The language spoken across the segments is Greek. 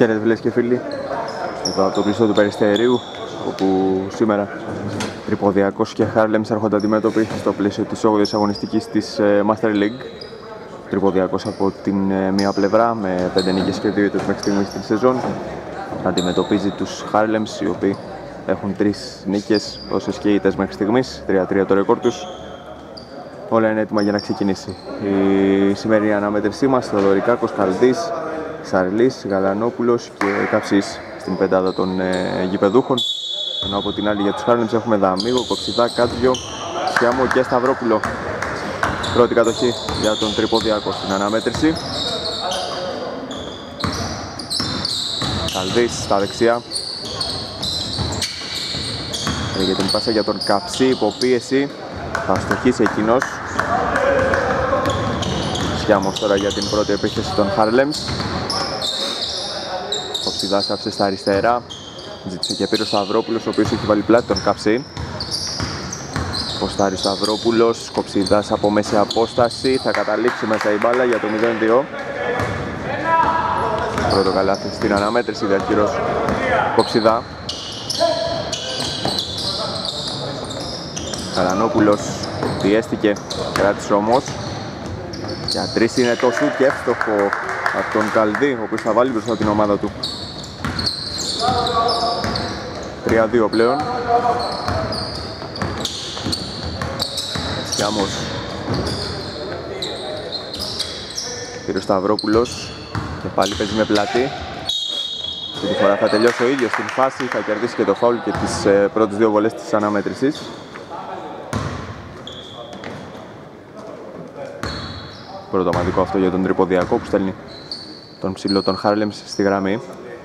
Χαίρετε φίλες και φίλοι, εδώ από το κλειστό του Περιστερίου, όπου σήμερα Τρυποδιακός και Χάρλεμς έρχονται αντιμέτωποι στο πλαίσιο της 8ης αγωνιστικής της Master League. Τρυποδιακός από την μία πλευρά με 5 νίκες και 2 ήττες μέχρι στιγμής στην σεζόν αντιμετωπίζει τους Χάρλεμς, οι οποίοι έχουν 3 νίκες, όσες και ήττες μέχρι στιγμής, 3-3 το ρεκόρ τους. Όλα είναι έτοιμα για να ξεκινήσει η σημερινή αναμέτρησή μας. Θεοδωρικάκος, Καλδής, Σαρλής, Γαλανόπουλος και Καψής στην πεντάδα των γηπεδούχων. Ενώ από την άλλη για τους Χάρλεμς έχουμε Δαμίγο, Κοψιδά, Κάτζιο, Σιάμο και Σταυρόπουλο. Πρώτη κατοχή για τον Τρυποδιακό στην αναμέτρηση. Καλδής στα δεξιά. Για την πάσα για τον Καψί, υποπίεση. Θα στοχίσει εκείνος. Σιάμος τώρα για την πρώτη επίθεση των Χάρλεμς. Κοψιδάς άφησε στα αριστερά. Ζήτησε και πήρε ο Σταυρόπουλος, ο οποίος έχει βάλει πλάτη τον Καψί. Ποστάρει ο Σταυρόπουλος, Κοψιδάς από μέση απόσταση. Θα καταλήξει μέσα η μπάλα για το 0-2. Πρώτο καλάθι στην αναμέτρηση, διαρκήρως Κοψιδά. Καλανόπουλος πιέστηκε, κράτησε όμως. Για 3 είναι το σουτ και εύστοχο από τον Καλδί, ο οποίος θα βάλει μπροστά την ομάδα του. 3-2 πλέον. Σιάμος. Πήρε ο Σταυρόπουλος και πάλι παίζει με πλάτη. Αυτή τη φορά θα τελειώσει ο ίδιος στην φάση, θα κερδίσει και το φάουλ και τις πρώτες 2 βολές της αναμέτρησης. Πρωτομαδικό αυτό για τον Τρυποδιακό που στέλνει τον ψηλό των Χάρλεμς στη γραμμή.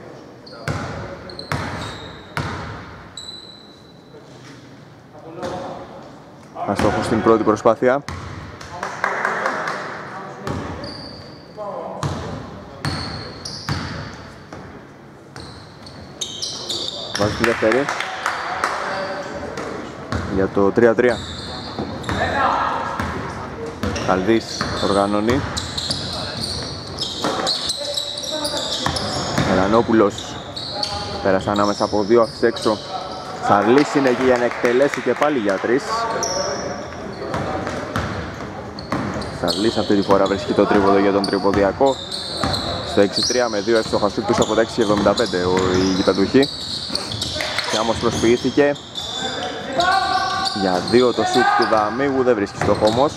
Αστόχος στην πρώτη προσπάθεια. Βάζει τη δεύτερη για το 3-3. Καλδής οργανώνει. Μελανόπουλος πέρασε ανάμεσα από 2, άφησε έξω. Σαρλής είναι εκεί για να εκτελέσει και πάλι για 3. Σαρλής αυτή τη φορά βρίσκει το τρίποδο για τον Τρυποδιακό. Στο 6-3 με 2 εύστοχα σουτ πίσω από τα 6-75 οι γηπεδούχοι. Σιάμος προσποιήθηκε. Για 2 το σουτ του Δαμίγου, δεν βρίσκει στόχο όμως.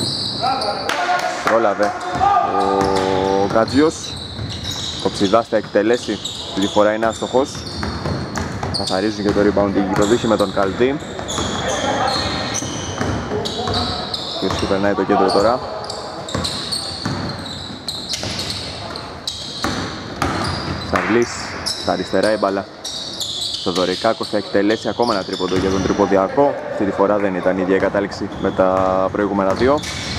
Πρόλαβε ο Κάτζιος. Κοψιδάς θα εκτελέσει, αυτή τη φορά είναι άστοχος. Καθαρίζουν και το rebound οι γηπεδούχοι με τον Καλδί. Και περνάει το κέντρο τώρα. Σαρλής στα αριστερά η μπάλα. Θεοδωρικάκος θα εκτελέσει ακόμα ένα τρίποντο για τον Τρυποδιακό. Αυτή τη φορά δεν ήταν η ίδια η κατάληξη με τα προηγούμενα 2.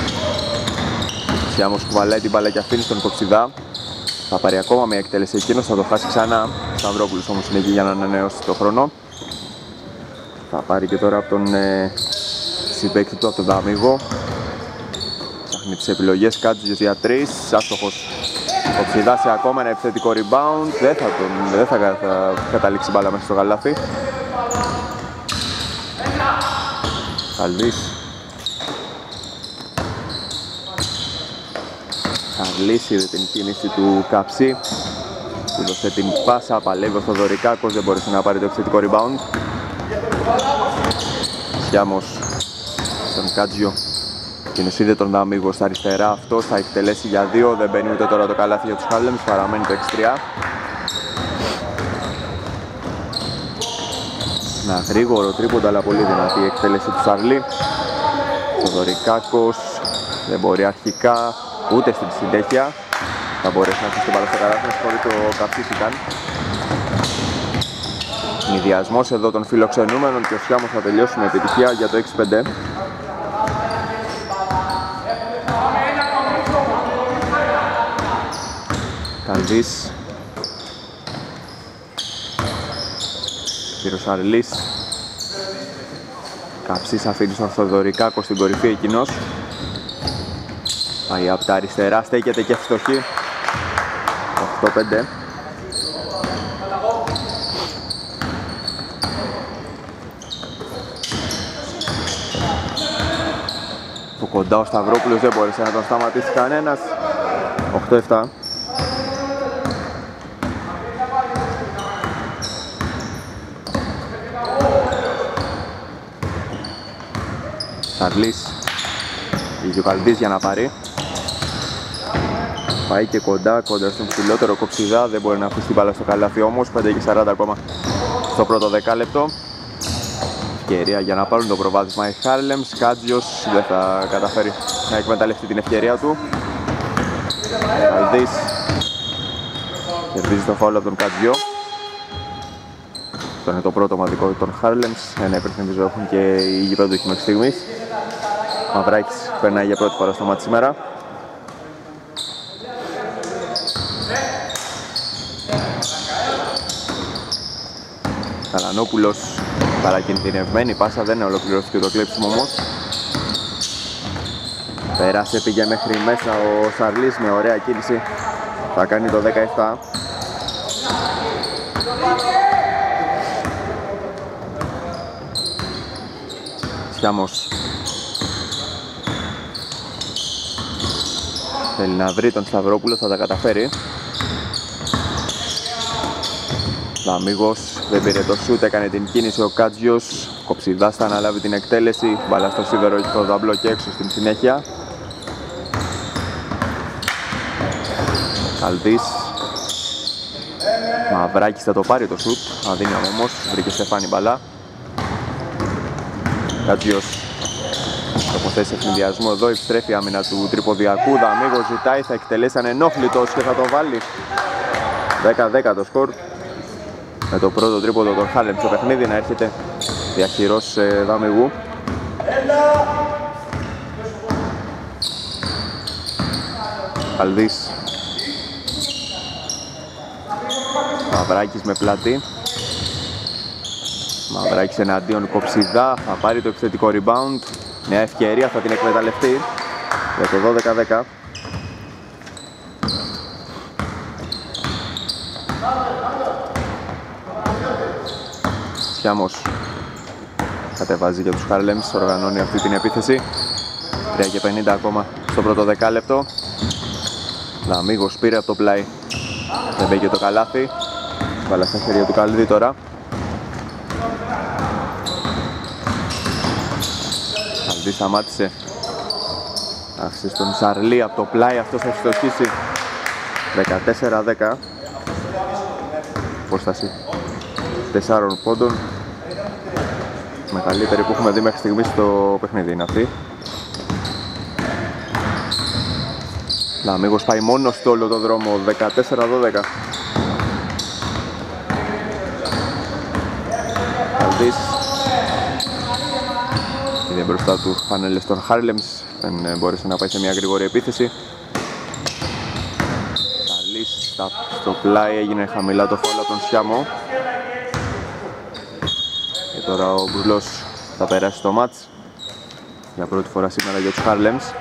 Σιάμος κουβαλάει την μπάλα και αφήνει στον Κοψιδά. Θα πάρει ακόμα μια εκτέλεση εκείνος, θα το χάσει ξανά. Σταυρόπουλος όμως είναι εκεί για να ανανεώσει το χρόνο. Θα πάρει και τώρα από τον συμπαίκτη του, από τον Δαμίγο. Ψάχνει τις επιλογές, Κάτζιος για 3, άστοχος. Κοψιδά σε ακόμα ένα επιθετικό rebound, δεν θα καταλήξει μπάλα μέσα στο καλάθι. Καλδής. Σαρλής είδε την κίνηση του Καψί. Του δώσε την πάσα, παλεύει ο Θεοδωρικάκος, δεν μπορούσε να πάρει το επιθετικό rebound. Σιάμος στον Κάτζιο. Κινησίδε τον Δαμίγο στα αριστερά, αυτός θα εκτελέσει για 2, δεν μπαίνει ούτε τώρα το καλάθι για τους Χάρλεμς, παραμένει το 6-3. Ένα γρήγορο τρίποντο αλλά πολύ δυνατή η εκτέλεση του Σαρλή. Θεοδωρικάκος δεν μπορεί αρχικά, ούτε στην συνέχεια. Θα μπορέσει να αφήσει την μπάλα στο καλάθι, χωρίς το Καψής ήταν. Συνδυασμός εδώ των φιλοξενούμενων και ο Σιάμος θα τελειώσει με επιτυχία για το 6-5. Καλδής. Κύριος Σαρλής. Καψής αφήνει στον Θεοδωρικάκο στην κορυφή εκείνος. Πάει από τα αριστερά, στέκεται και φτωχή. 8-5. Από κοντά ο Σταυρόπουλος δεν μπόρεσε να τον σταματήσει κανένας. 8-7. Σαρλής, είχε ο Καλδής για να πάρει. Πάει και κοντά στον ψηλότερο Κοψιδά, δεν μπορεί να αφήσει την μπάλα στο καλάθι όμως. 5-40 ακόμα στο πρώτο δεκάλεπτο. Ευκαιρία για να πάρουν το προβάδισμα οι Harlems. Κάτζιος δεν θα καταφέρει να εκμεταλλευτεί την ευκαιρία του. Καλδής κερδίζει το φάουλ από τον Κάτζιο. Αυτό είναι το πρώτο ομαδικό των Harlems. Ένα υπερθυμίζω έχουν και οι γηπέδοχοι μέχρι στιγμής. Μαυράκης περνάει για πρώτη φορά στο μάτι σήμερα. Καλανόπουλος, παρακινδυνευμένη πάσα, δεν ολοκληρώθηκε το κλέψιμο όμως. Πέρασε, πήγε μέχρι μέσα ο Σαρλής με ωραία κίνηση. Θα κάνει το 17. Σιάμος θέλει να βρει τον Σταυρόπουλο, θα τα καταφέρει. Λαμίγος δεν πήρε το σούτ, έκανε την κίνηση ο Κάτζιος. Κοψιδάς θα αναλάβει την εκτέλεση. Μπαλά στο σίδερο και το δαμπλό και έξω στην συνέχεια. Καλδής. Μαυράκης θα το πάρει το σούτ. Αδύναμο όμως, βρήκε Στεφάνη μπαλά. Κάτζιος τοποθέσει ευνηδιασμό εδώ, επιστρέφει η άμυνα του Τρυποδιακού. Λαμίγος ζητάει, θα εκτελέσει ανενόχλητος και θα το βάλει. 10-10 το σκορ. Με το πρώτο τρίποδο των Harlems στο παιχνίδι να έρχεται διαχειρός Δαμηγού. Καλδής. Μαυράκης με πλάτη. Μαυράκης εναντίον Κοψιδά, θα πάρει το επιθετικό rebound. Νέα ευκαιρία, θα την εκμεταλλευτεί για το 12-10. Σιάμος κατεβάζει για τους Harlems, οργανώνει αυτή την επίθεση. 3:50 ακόμα στο πρώτο δεκάλεπτο. Λαμίγος πήρε από το πλάι, δεν μπήκε το καλάθι. Βάλα στα χέρια του Καλδί τώρα. Καλδί σταμάτησε. Άφησε στον Σαρλί από το πλάι, αυτός θα ευστοχίσει. 14-10. Απόσταση 4 πόντων. Μεγαλύτερη που έχουμε δει μέχρι στιγμής στο παιχνίδι είναι αυτή. Λαμίγος πάει μόνο στο όλο το δρόμο. 14-12. Καλδής είναι μπροστά του φανέλες των Harlems, δεν μπόρεσε να πάει σε μια γρήγορη επίθεση. Καλής στο πλάι, έγινε χαμηλά το φάουλ από τον Σιάμο. Και τώρα ο Μπρουλός θα περάσει το μάτς για πρώτη φορά σήμερα για τους Harlems.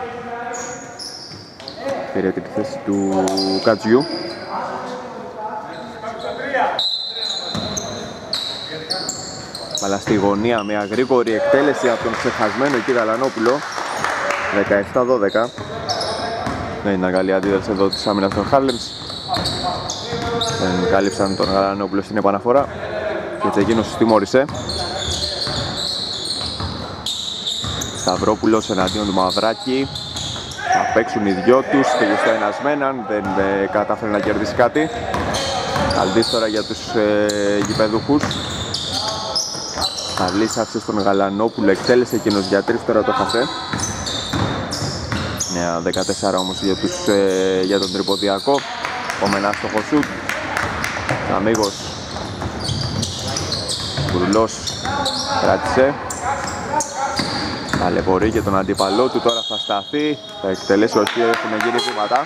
Πήρε τη θέση του Κατζιού. Αλλά στη γωνία με αγρήγορη εκτέλεση από τον ξεχασμένο εκεί Γαλανόπουλο. 17-12. Δεν ήταν καλή αντίδραση εδώ της άμυνας των Harlems. Δεν κάλυψαν τον Γαλανόπουλο στην επαναφορά και έτσι εκείνος τιμώρησε. Σταυρόπουλος εναντίον του Μαυράκη. Θα παίξουν οι δυο τους, πήγε στο ένας με έναν, δεν κατάφερε να κερδίσει κάτι. Καλδής τώρα για τους γηπεδούχους. Καλής άφησε στον Γαλανόπουλο, εκτέλεσε εκείνος για 3, τώρα το χασέ. Νέα 14 όμως για τον Τρυποδιακό. Επόμενα στο χωσούτ. Αμίγος. Μπουρλός κράτησε. Ταλαιπωρεί και τον αντίπαλό του, τώρα θα σταθεί. Θα εκτελέσει, όχι, έχουν γίνει βήματα.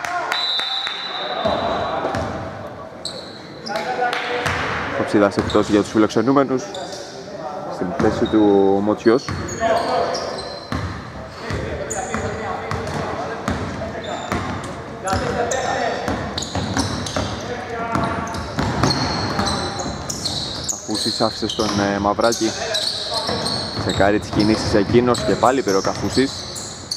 Κοψίδας εκτός για τους φιλοξενούμενους. Στην θέση του Μοτσιός. Καφούσης άφησε στον Μαυράκη. Τσεκάρει τις κινήσεις εκείνος και πάλι πήρε ο Καφούσης.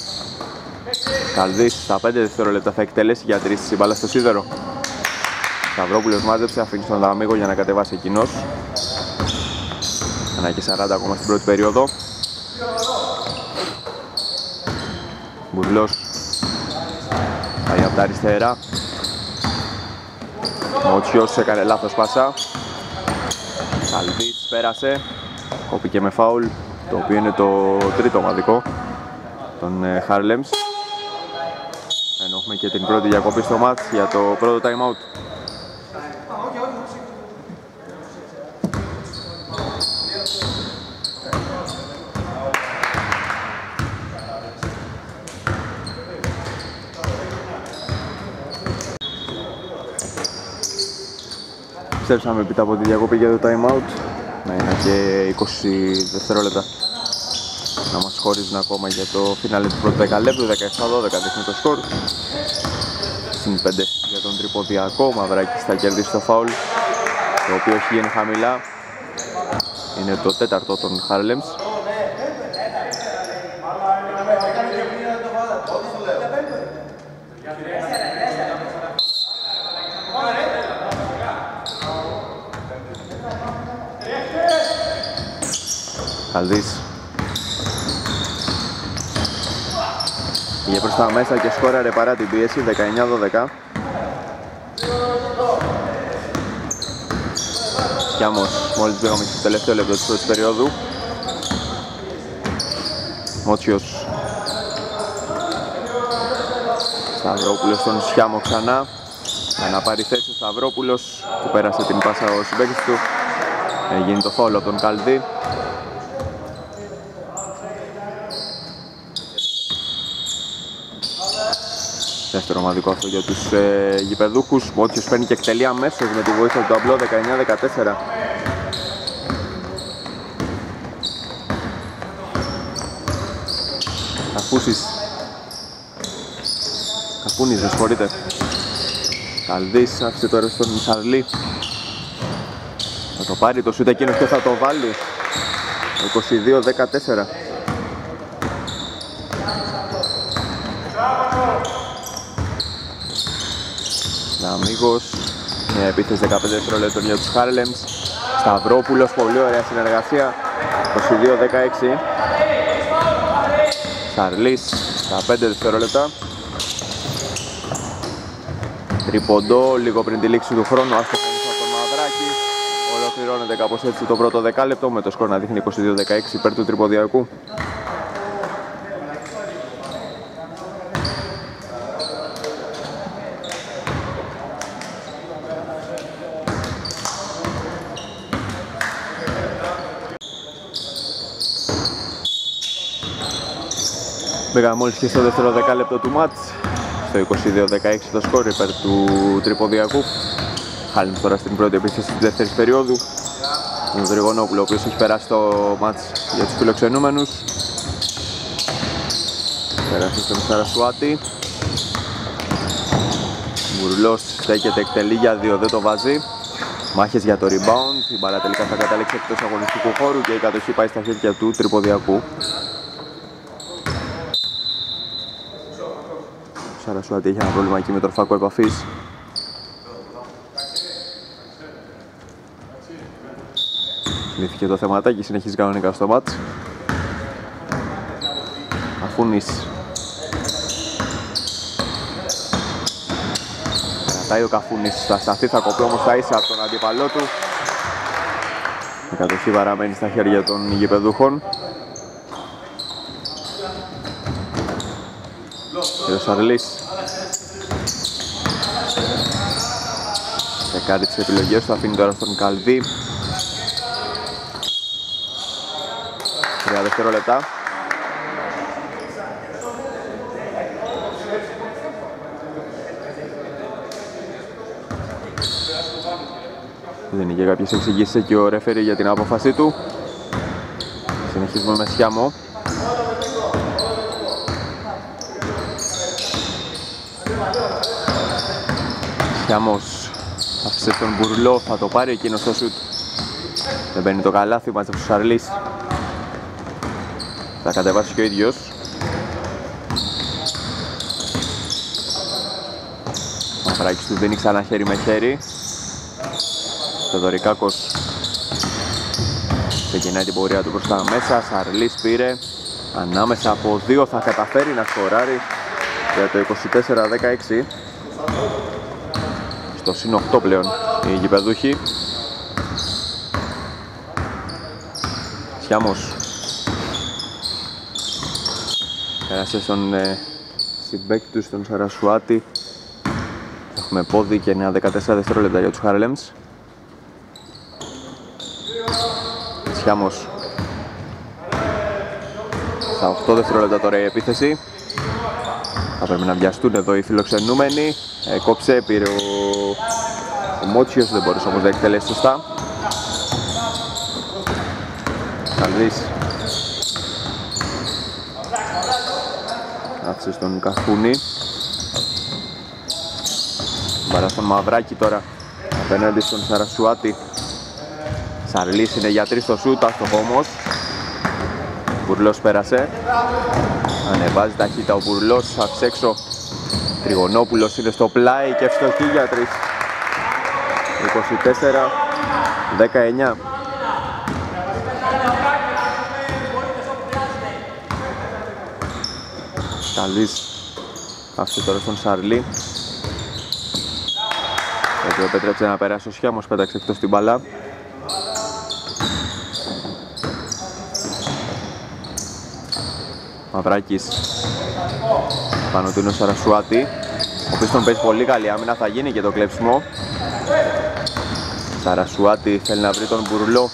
Καλδής στα 5 δευτερόλεπτα θα εκτελέσει για 3 η μπάλα στο σίδερο. Σταυρόπουλος μάζεψε, αφήνει στον Δαμίγο για να κατεβάσει εκείνος. 1:40 ακόμα στην πρώτη περίοδο. Μπουρλός πάει από τα αριστερά. Μότσιος έκανε λάθος πάσα. Καλδής πέρασε. Κόπηκε με φάουλ, το οποίο είναι το τρίτο ομαδικό των Harlems. Ενώ έχουμε και την πρώτη διακοπή στο μάτς για το πρώτο time out. Επιστρέψαμε πίτα από τη διακοπή για το time out. Να είναι και 20 δευτερόλεπτα να μας χωρίζουν ακόμα για το φινάλε του πρώτου δεκαλέπτου. 17-12 δείχνει το σκορ. Συν 5 για τον Τρυποδιακό. Μαυράκης θα κερδίσει το φάουλ, το οποίο έχει γίνει χαμηλά. Είναι το τέταρτο των Harlems. Καλδής πήγε προς τα μέσα και σκόραρε παρά την πίεση. 19-12. Σιάμος μόλις μπήκαμε στο τελευταίο λεπτό της πρώτης περίοδου. Μότσιος. Σταυρόπουλος στον Σιάμο ξανά. Για να πάρει θέση ο Σταυρόπουλος που πέρασε την πάσα ο συμπαίκτης του. Έγινε το φάουλ από τον Καλδί. Δεύτερο ομαδικό αυτό για τους γηπεδούχους. Μότσιος παίρνει και εκτελεί αμέσως με τη βοήθεια του ταμπλό. 19-14. Καφούνης, δεν συγχωρείτε. Καλδής άφησε τώρα στον Σαρλί. Θα το πάρει το σούτ εκείνος και θα το βάλει. 22-14. Αμίγος, μια επίθεση 15 δευτερόλεπτων για τους Harlems. Σταυρόπουλος, πολύ ωραία συνεργασία. 22-16. Σαρλής στα 5 δευτερόλεπτα. Τρίποντο λίγο πριν τη λήξη του χρόνου, άστοχος από τον Μαυράκη. Ολοκληρώνεται κάπως έτσι το πρώτο δεκάλεπτο με το σκορ να δείχνει 22-16 υπέρ του Τρυποδιακού. Μπήκαμε μόλις και στο δεύτερο δεκάλεπτο του μάτς. Στο 22-16 το σκορ υπέρ του Τρυποδιακού. Harlems τώρα στην πρώτη επίθεση της δεύτερης περίοδου. Ο Γρηγονόπουλο, ο οποίος έχει περάσει το μάτς για τους φιλοξενούμενους. Πέρασε στον Σαρασουάτη. Μπουρλός στέκεται, εκτελεί για 2, δεν το βάζει. Μάχες για το rebound. Η μπάλα τελικά θα καταλήξει εκτός αγωνιστικού χώρου και η κατοχή πάει στα χέρια του Τρυποδιακού. Ο Σαρασουάτη έχει ένα πρόβλημα εκεί με τον φάκο επαφής. Λύθηκε το θεματάκι, συνεχίζει κανονικά στο μάτς. Καφούνης. Κρατάει ο Καφούνης, θα σταθεί, θα κοπεί όμως τα ίσα από τον αντίπαλό του. Η κατοχή παραμένει στα χέρια των γηπεδούχων. Και ο Σαρλής θα κάνει τις επιλογές του, αφήνει τώρα στον Καλδί. 3 δευτερόλεπτα. Δίνει και κάποιες εξηγήσεις και ο ρεφέρι για την απόφαση του. Συνεχίζουμε με Σιάμο. Σιάμος άφησε τον Μπουρλό, θα το πάρει εκείνος το σουτ. Δεν μπαίνει το καλάθι, μάζεψε ο Σαρλής. Θα κατεβάσει και ο ίδιος. Μαυράκης του δίνει ξανά χέρι με χέρι. Θεοδωρικάκος ξεκινάει την πορεία του προς τα μέσα. Σαρλής πήρε. Ανάμεσα από δύο θα καταφέρει να σκοράρει για το 24-16. Στο συν 8 πλέον οι γηπεδούχοι. Σιάμος πέρασε στον συμπέκτη του, στον Σαρασουάτη. Έχουμε πόδι και 9-14 δευτερόλεπτα για τους Harlems. Σιάμος στα 8 δευτερόλεπτα τώρα η επίθεση. Θα πρέπει να βιαστούν εδώ οι φιλοξενούμενοι. Κόψε, πήρε ο Μότσιος, δεν μπορούσε όμως να εκτελέσει σωστά. Καλδής άφησε στον Καχούνη. Μπαλά στον Μαυράκη τώρα απέναντι στον Σαρασουάτη. Σαρλής είναι για 3 στο σούτ, άστοχο όμως. Μπουρλός πέρασε. Ανεβάζει ταχύτητα ο Μπουρλός, άφησε έξω. Τριγωνόπουλος είναι στο πλάι και ευστοχή για 3. 24-19. Καλής άφησε τώρα στον Σαρλί. Έτσι επέτρεψε να περάσει ο Σιάμος, πέταξε εκτός την μπαλά. Μαυράκης πάνω του είναι ο Σαρασουάτη, ο οποίος τον παίζει πολύ καλή άμυνα, θα γίνει και το κλέψιμο. Σαρασουάτη θέλει να βρει τον Μπουρλό.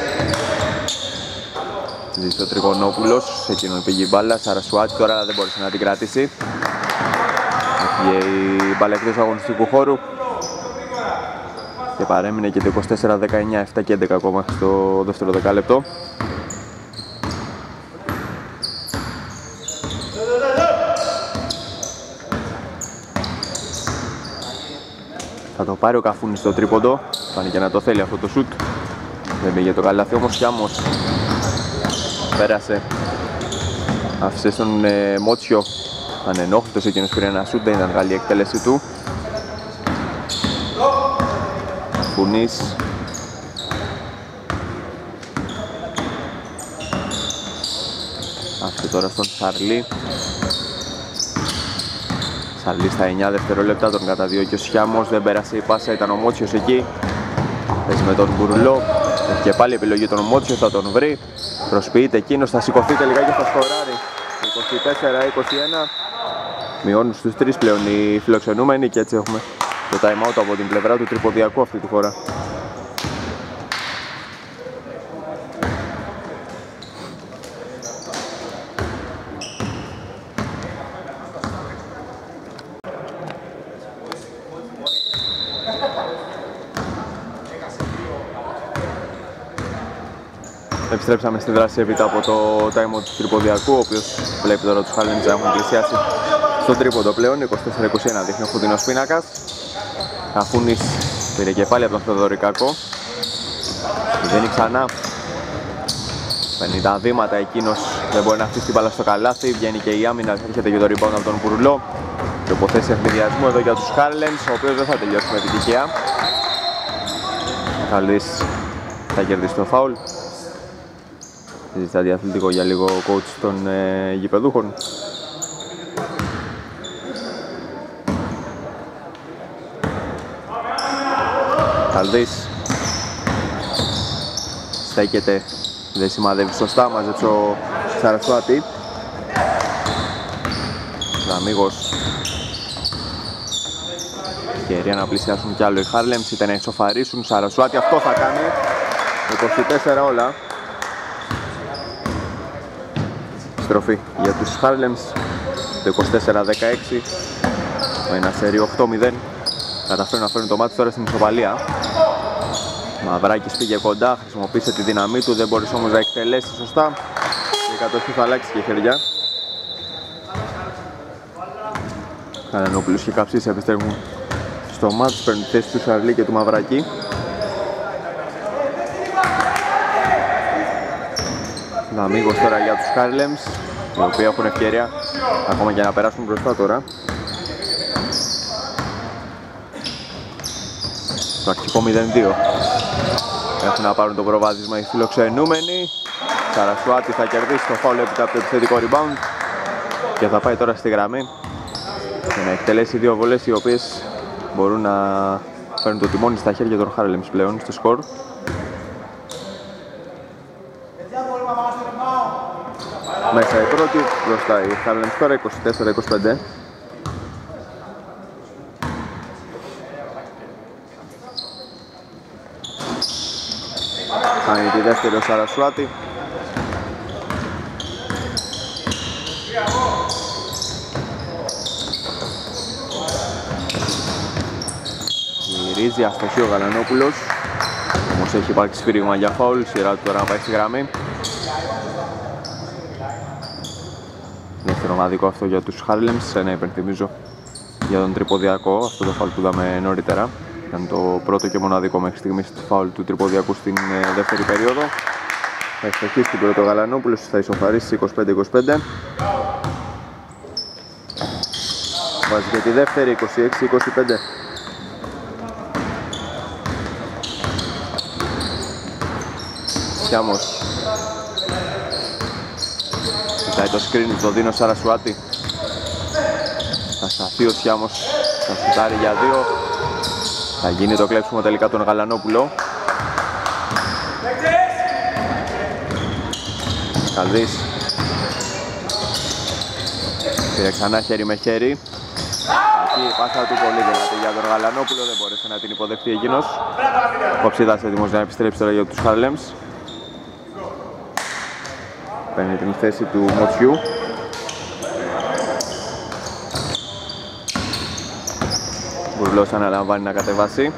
Ζήσει ο Τριγωνόπουλος, σε εκείνον πήγε η μπάλα. Σαρασουάτη τώρα δεν μπόρεσε να την κρατήσει. Έφυγε η μπάλα εκτός αγωνιστικού χώρου και παρέμεινε και το 24-19, 7 και 11 ακόμα στο δεύτερο δεκάλεπτο. Θα το πάρει ο Καφούνης στο τρίποντο, φάνηκε να το θέλει αυτό το σουτ. Δεν πήγε το καλάθι όμως. Σιάμος πέρασε, άφησε στον Μότσιο. Ανενόχλητος εκείνος, πήρε ένα σουτ, δεν ήταν καλή η εκτέλεση του. Καφούνης άφησε τώρα στον Σαρλί. Σαρλί στα 9 δευτερόλεπτα, τον καταδιώκει ο Σιάμος, δεν πέρασε η πάσα, ήταν ο Μότσιος εκεί. Παίζει με τον Μπουρλό, έχει και πάλι επιλογή τον Μότσιο, θα τον βρει. Προσποιείται εκείνος, θα σηκωθεί τελικά και θα σκοράρει. 24-21, μειώνουν στους 3 πλέον οι φιλοξενούμενοι και έτσι έχουμε το time out από την πλευρά του Τρυποδιακού αυτή τη φορά. Επιστρέψαμε στη δράση έπειτα από το time out του Τρυποδιακού, ο οποίος βλέπει τώρα τους Harlems να έχουν πλησιάσει στο τρίποντο πλέον. 24-21 δείχνει ο φωτεινός πίνακας. Καφούνης πήρε και πάλι από τον Θεοδωρικάκο. Δίνει ξανά. Παίρνει τα βήματα εκείνος, δεν μπορεί να αφήσει την μπάλα στο καλάθι. Βγαίνει και η άμυνα, έρχεται και το rebound από τον Μπουρλό. Προποθέσει ευνηδιασμού εδώ για τους Harlems, ο οποίος δεν θα τελειώσει με επιτυχία. Καλής θα κερδίσει το φάουλ. Συζητά διαθλητικό για λίγο ο coach των γηπεδούχων. Καλδής στέκεται, δεν σημαδεύει σωστά, μαζέψε ο Σαρασουάτη. Αμίγος ευκαιρία να πλησιάσουν κι άλλο οι Harlems, είτε να εξοφαρίσουν. Σαρασουάτη αυτό θα κάνει. 24 όλα. Στροφή για τους Harlems, το 24-16 με ένα σερί 8-0. Καταφέρουν να φέρουν το μάτι τώρα στην ισοπαλία. Μαυράκης πήγε κοντά, χρησιμοποίησε τη δύναμή του, δεν μπορείς όμως να εκτελέσει σωστά. Η κατοχή θα αλλάξει και χέρια. Κανενόπουλος και Καψής επιστρέφουν στο μάτς, παίρνουν τη θέση του Σαρλί και του Μαυράκη. Αμίγος τώρα για τους Harlems, οι οποίοι έχουν ευκαιρία ακόμα και να περάσουν μπροστά τώρα. στο αρχικό 0-2. Έχουν να πάρουν το προβάδισμα οι φιλοξενούμενοι. Σαρασουάτη θα κερδίσει το φάουλ έπειτα από το επιθετικό rebound και θα πάει τώρα στη γραμμή και να εκτελέσει δύο βολές οι οποίες μπορούν να φέρουν το τιμόνι στα χέρια των Harlems πλέον στο σκορ. Μέσα η πρώτη, μπροστά η Harlems τώρα 24-25. Κάνει τη δεύτερη ο Σαρασουάτη. Γυρίζει αστοχή ο Γαλανόπουλος, όμως έχει υπάρξει σφύριγμα για φάουλ, σειρά του τώρα να πάει στη γραμμή. Δεύτερο ομαδικό αυτό για τους Harlems, ένα υπενθυμίζω για τον τρυποδιακό, αυτό το φάουλ που είδαμε νωρίτερα. Ήταν το πρώτο και μοναδικό μέχρι στιγμής φάουλ του τρυποδιακού στην δεύτερη περίοδο. Θα ευστοχίσει την πρώτο Γαλανόπουλος, θα ισοφαρίσει 25-25. Βάζει και τη δεύτερη, 26-25. Σιάμος κοιτάει το screen, το δίνει ο Σαρασουάτη. Θα σταθεί ο Σιάμος, θα σουτάρει για δύο. Θα γίνει το κλέψιμο τελικά τον Γαλανόπουλο. Καλδής πήρε ξανά χέρι με χέρι. Εκεί η πάσα του πολύ δυνατή για τον Γαλανόπουλο, δεν μπόρεσε να την υποδεχτεί εκείνος. Κοψίδας έτοιμος να επιστρέψει τώρα για τους Harlems. Παίρνει την θέση του Μοτσιού. Μπουρλός αναλαμβάνει να κατεβάσει.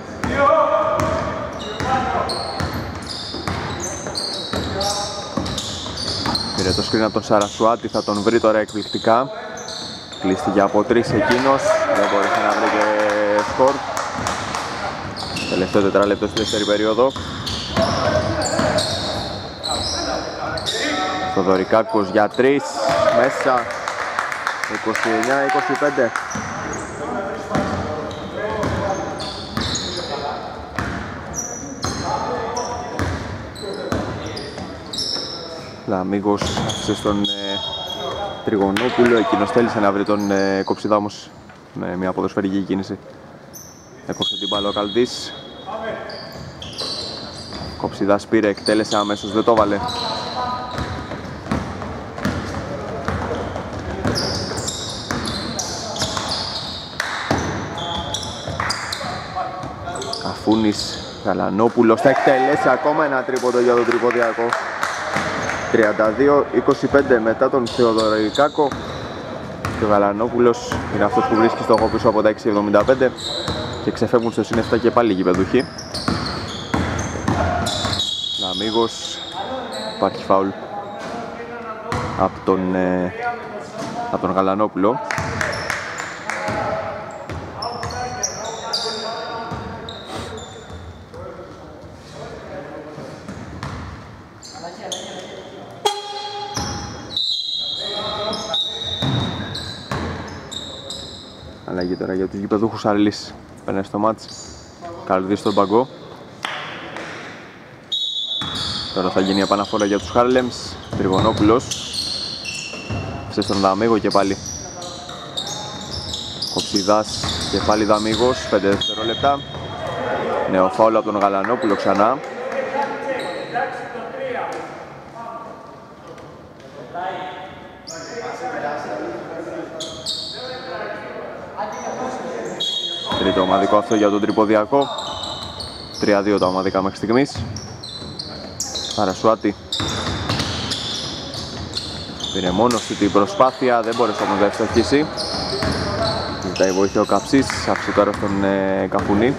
Πήρε το screen από τον Σαρασουάτη, θα τον βρει τώρα εκπληκτικά. Κλείστηκε από τρεις εκείνος, δεν μπορούσε να βρει και σκορ. Τελευταίο τετράλεπτο στη δεύτερη περίοδο. Θοδωρικάκος για 3, μέσα, 29-25. Λαμίγος άφησε στον Τριγωνόπουλο, εκείνος θέλησε να βρει τον Κοψιδά, όμως με μια ποδοσφαιρική κίνηση έκοψε την μπάλα ο Καλδής. Κοψιδάς πήρε, εκτέλεσε αμέσως, δεν το βάλε. Καφούνης, Γαλανόπουλος θα εκτελέσει ακόμα ένα τρίποντο για τον τρυποδιακό. 32-25 μετά τον Θεοδωρικάκο. Και ο Γαλανόπουλος είναι αυτός που βρίσκει στόχο πίσω από τα 6.75 και ξεφεύγουν στο συν 7 και πάλι οι γηπεδούχοι. Λαμίγος, υπάρχει φάουλ από τον Γαλανόπουλο. Αλλαγή τώρα για τους γηπεδούχους Αρλής. Περνάει στο μάτς. Καλδί στον παγκό. Τώρα θα γίνει η επαναφορά για τους Harlems. Τριγωνόπουλος. Σε στον Δαμίγο και πάλι. Κοψιδάς και πάλι Δαμίγος. 5 δευτερόλεπτα. Νέο φάουλ από τον Γαλανόπουλο ξανά. Τρίτο ομαδικό αυτό για τον τρυποδιακό. 3-2 τα ομαδικά μέχρι στιγμής. Σαρασουάτη πήρε μόνος του την προσπάθεια, δεν μπόρεσε όμως να ευστοχίσει. Ζητάει βοήθεια ο Καψής, άφησε τώρα στον Καφουνή.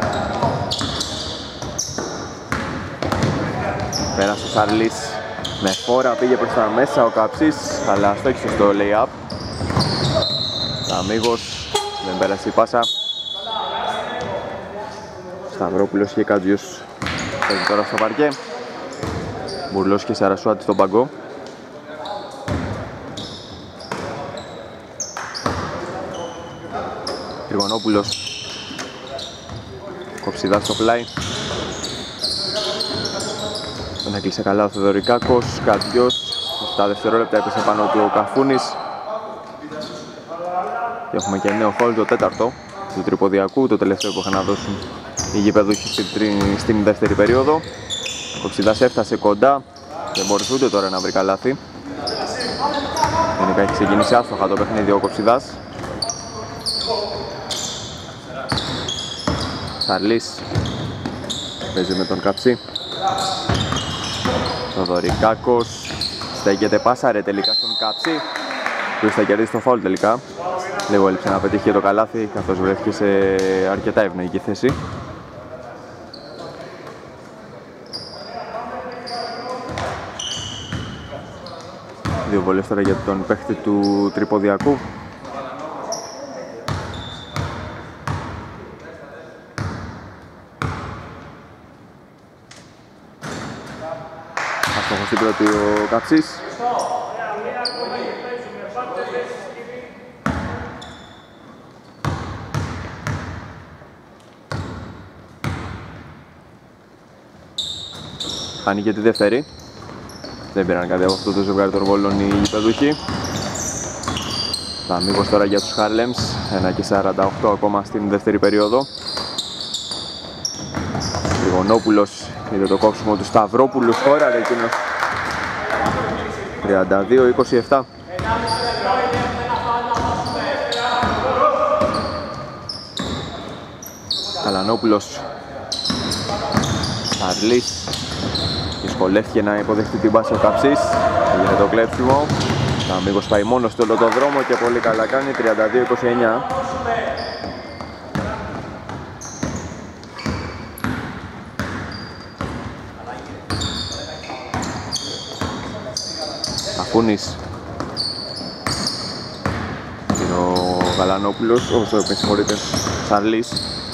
Πέρασε ο Σαρλής με φόρα, πήγε προς τα μέσα ο Καψής, αλλά αστόχησε στο lay-up. Αμίγος, δεν πέρασε η πάσα. Σταυρόπουλος και Κατζιούς παίζει τώρα στο παρκέ. Μπουρλός και Σαρασουάτη στον παγκό. Τριγωνόπουλος. Κοψιδάς στο πλάι. Δεν έκλεισε καλά ο Θεοδωρικάκος. Κατζιός. Στα δευτερόλεπτα έπεσε πάνω του ο Καφούνης. Και έχουμε και νέο φάουλ, το τέταρτο του τριποδιακού, το τελευταίο που είχαν να δώσουν οι γηπεδούχοι στην δεύτερη περίοδο. Ο Κοψιδάς έφτασε κοντά, δεν μπορούσε ούτε τώρα να βρει καλάθι. Γενικά έχει ξεκινήσει άστοχα το παιχνίδι ο Κοψιδάς. Σαρλής παίζει με τον Καψί. Θοδωρικάκος στέκεται πάσα ρε τελικά στον Καψί, που θα κερδίσει το φάουλ τελικά. Λίγο έλειψε να πετύχει το καλάθι, καθώς βρέθηκε σε αρκετά ευνοϊκή θέση. Δύο βολές τώρα για τον παίχτη του τριποδιακού. Αστόχος στην πρώτη ο Καψής. Χάνει και τη δεύτερη. Δεν πήραν κάτι από αυτό το ζευγάρι των βόλων οι γηπεδούχοι. Τα αμίγος τώρα για τους Χαρλέμς. 1:48 ακόμα στην δεύτερη περίοδο. Τριγωνόπουλος είδε το κόψιμο του Σταυρόπουλου. Σκόραρε εκείνος. 32-27. Καλανόπουλος. Σαρλής. Δυσκολεύτηκε να υποδεχτεί την πάση ο Καψής. Έγινε το κλέψιμο. Ο αμίγος πάει μόνος στο όλο το δρόμο και πολύ καλά κάνει. 32-29. Αφούνης. Είναι ο Γαλανόπουλος, όσο με συγχωρείτε, Σαρλής,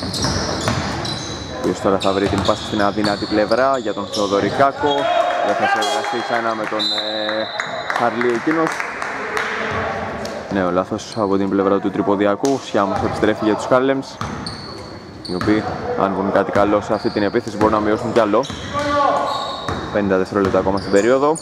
ο οποίος τώρα θα βρει την πάση στην αδύνατη πλευρά για τον Θεοδωρικάκο. Δεν θα συνεργαστεί ξανά με τον Σαρλή εκείνος. Ναι, ο λάθος από την πλευρά του τριποδιακού. Σιάμος επιστρέφει για τους Χάρλεμς, οι οποίοι αν βγουν κάτι καλό σε αυτή την επίθεση μπορούν να μειώσουν κι άλλο. 50 δευτερόλεπτα ακόμα στην περίοδο.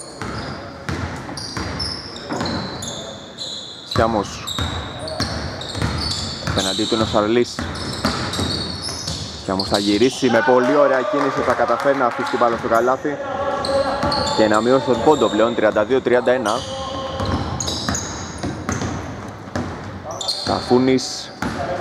Σιάμος. Απέναντί του είναι ο Σαρλής. Σιάμος θα γυρίσει με πολύ ωραία κίνηση, θα καταφέρει να αφήσει την μπάλα στο καλάθι και να μειώσει τον πόντο πλέον. 32-31. Καφούνης.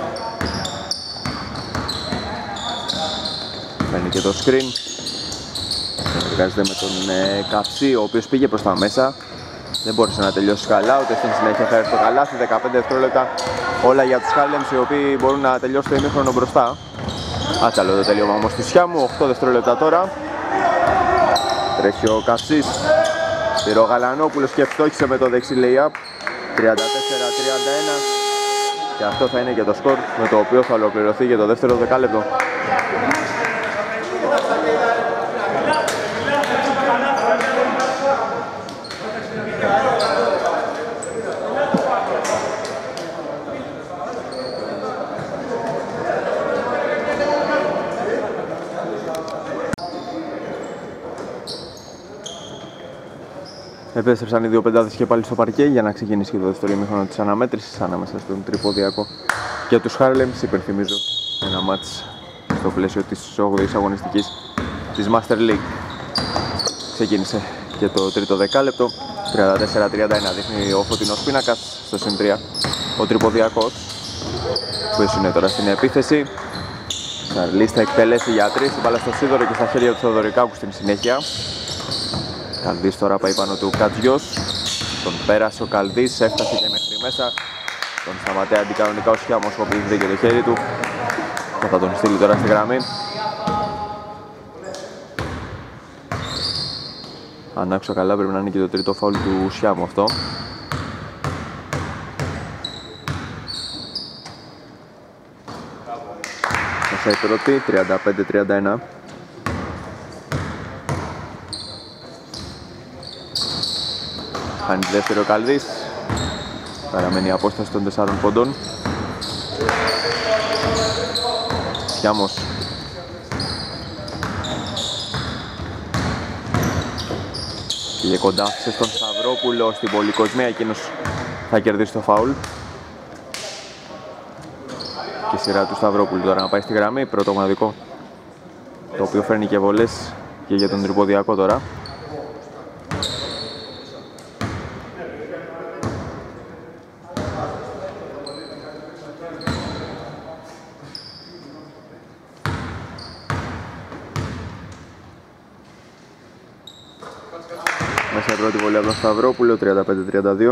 Παίρνει και το screen. Εργάζεται με τον Καψί, ο οποίος πήγε προς τα μέσα. Δεν μπόρεσε να τελειώσει καλά, ούτε στην συνέχεια θα έρθει το καλάθι. 15 δευτερόλεπτα όλα για τους Χάρλεμς, οι οποίοι μπορούν να τελειώσουν το ημίχρονο μπροστά. Άτσαλο το τελείωμα όμως του Σιάμου. 8 δευτερόλεπτα τώρα. Τρέχει ο Καψής. Πήρε ο Γαλανόπουλος και φτώχισε με το δεξί lay-up. 34-31. Και αυτό θα είναι και το σκορ με το οποίο θα ολοκληρωθεί για το δεύτερο δεκάλεπτο. Επέστρεψαν οι δύο πεντάδες και πάλι στο παρκέ για να ξεκινήσει το δεύτερο ημίχρονο της αναμέτρησης ανάμεσα στον Τρυποδιακό και τους Χάρλεμς. Υπενθυμίζω ένα μάτς στο πλαίσιο της 8ης αγωνιστικής της Master League. Ξεκίνησε και το τρίτο δεκάλεπτο. 34-31 δείχνει ο φωτεινός πίνακας στο συν 3 ο Τρυποδιακός, που είναι τώρα στην επίθεση. Σαρλής θα εκτελέσει για 3, η μπάλα στο σίδερο και στα χέρια του Θεοδωρικάκου στην συνέχεια. Καλδής τώρα πάει πάνω του Κατζιός. Τον πέρασε ο Καλδής, έφτασε και μέχρι μέσα. Τον σταματάει αντικανονικά ο Σιάμος, ο οποίος βρήκε το χέρι του και θα τον στείλει τώρα στη γραμμή. Αν άκουσα καλά πρέπει να είναι και το τρίτο φάουλ του Σιάμου αυτό. Μέσα η πρώτη, 35-31. Χάνει δεύτερο Καλδής. Παραμένει η απόσταση των 4 πόντων. Σιάμος. Πήγε κοντά, άφησε στον Σταυρόπουλο στην πολυκοσμία, εκείνος θα κερδίσει το φάουλ. Και η σειρά του Σταυρόπουλου τώρα να πάει στη γραμμή, πρώτο μοναδικό, το οποίο φέρνει και βολές και για τον Τρυποδιακό τώρα. Μέσα η πρώτη βολή από τον Σταυρόπουλο, 35-32.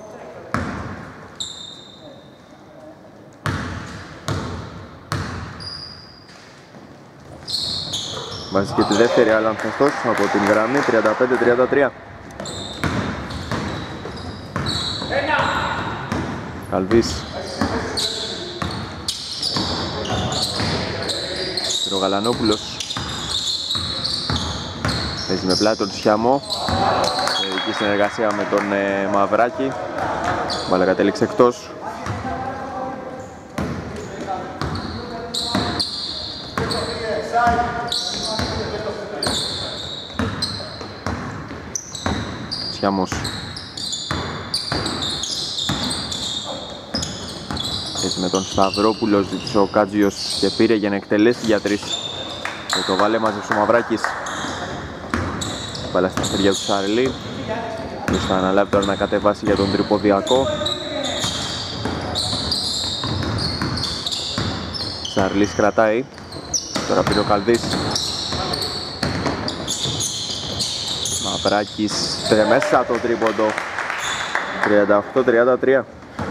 Βάζει και τη δεύτερη Αλανθαστός από την γραμμή, 35-33. Καλβής. Ρογαλανόπουλος. Παίζει με πλάτη τον Σιάμο. Ειδική συνεργασία με τον Μαυράκη. Μπάλα κατέληξε εκτός. Σιάμος. Έτσι με τον Σταυρόπουλο ζήτησε ο Κάτζιος και πήρε για να εκτελέσει για 3. Και το βάλε μαζεύσε ο Μαυράκης. Μπάλα στα χέρια του Σαρλί. Και θα αναλάβει τώρα να κατεβάσει για τον Τρυποδιακό. Σαρλής κρατάει. Τώρα πήρε ο Καλδής. Μαυράκης μέσα το τρίποντο. 38-33.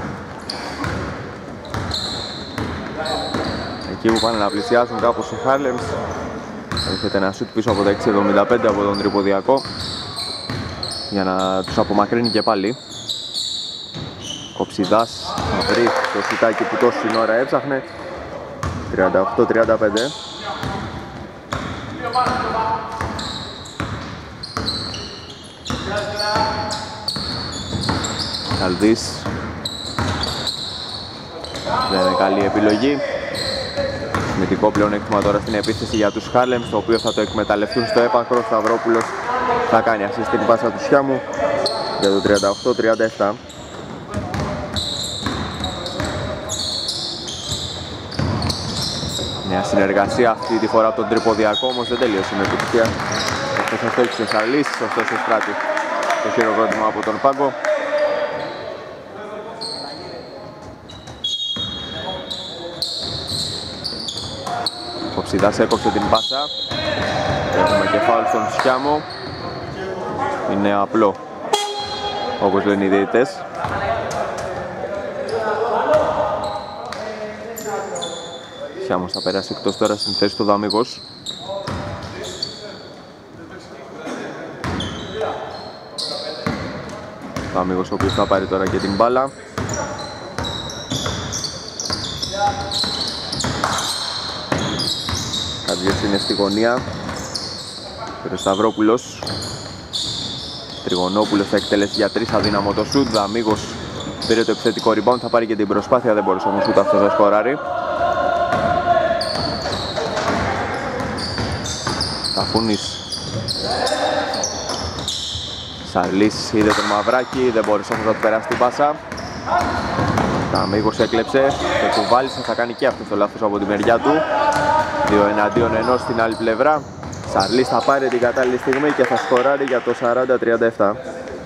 Εκεί που πάνε να πλησιάσουν κάπως οι Χάρλεμς, έρχεται ένα σουτ πίσω από τα 6.75 από τον Τρυποδιακό για να τους απομακρύνει και πάλι. Κοψιδάς θα βρει το σουτάκι που τόση ώρα έψαχνε. 38-35. Καλδής. Δεν είναι καλή επιλογή. Σημαντικό πλεονέκτημα τώρα στην επίθεση για τους Χάρλεμς, το οποίο θα το εκμεταλλευτούν στο έπακρο. Σταυρόπουλος θα κάνει assist την πάσα του Σιάμου για το 38-37. Μια συνεργασία αυτή τη φορά από τον Τρυποδιακό, όμως δεν τελείωσε με επιτυχία. Αυτός αστόχησε ο Σαρλής, ωστόσο εισπράττει το χειροκρότημα από τον πάγκο. Κοψιδάς έκοψε την πάσα. Έχουμε και φάουλ στον Σιάμο. Είναι απλό, όπως λένε οι διαιτητές. Σιάμος θα περάσει εκτός τώρα στην θέση του Δαμίγος. Δαμίγος ο οποίος θα πάρει τώρα και την μπάλα. Κάτζιος είναι στη γωνία. Ο Σταυρόπουλος. Τριγωνόπουλος θα εκτελέσει για 3, αδύναμο το σουτ. Δαμίγος πήρε το επιθετικό rebound, θα πάρει και την προσπάθεια, δεν μπορούσε όμως ούτε αυτός να σκοράρει. Καφούνης. Σαρλής είδε τον Μαυράκη, δεν μπορούσε να του περάσει την πάσα. Δαμίγος έκλεψε, το κουβάλισε, θα κάνει και αυτό το λάθος από τη μεριά του. 2 εναντίον 1 στην άλλη πλευρά. Σαρλής θα πάρει την κατάλληλη στιγμή και θα σκοράρει για το 40-37.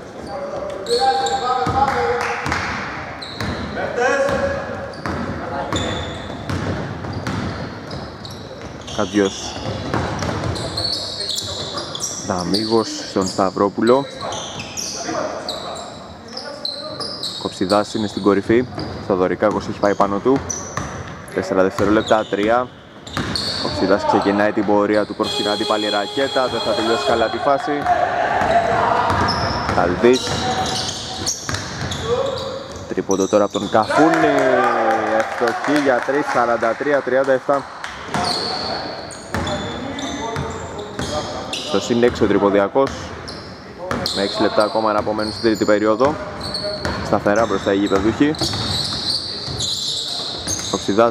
Κάτζιος. Δαμίγος στον Σταυρόπουλο. Κοψιδάς είναι στην κορυφή. Θοδωρικάκος έχει πάει πάνω του. 4 δευτερόλεπτα, 3. Κοψιδάς ξεκινάει την πορεία του προς την αντίπαλη ρακέτα. Δεν θα τελειώσει καλά τη φάση. Καλδής. Τρίποντο τώρα από τον Καφούνη. Ευτοχή για 3, 43-37. Στο συν 6 ο Τρυποδιακός. Με 6 λεπτά ακόμα να απομένουν στην τρίτη περίοδο. Σταθερά μπροστά οι γηπεδούχοι. Κοψιδάς.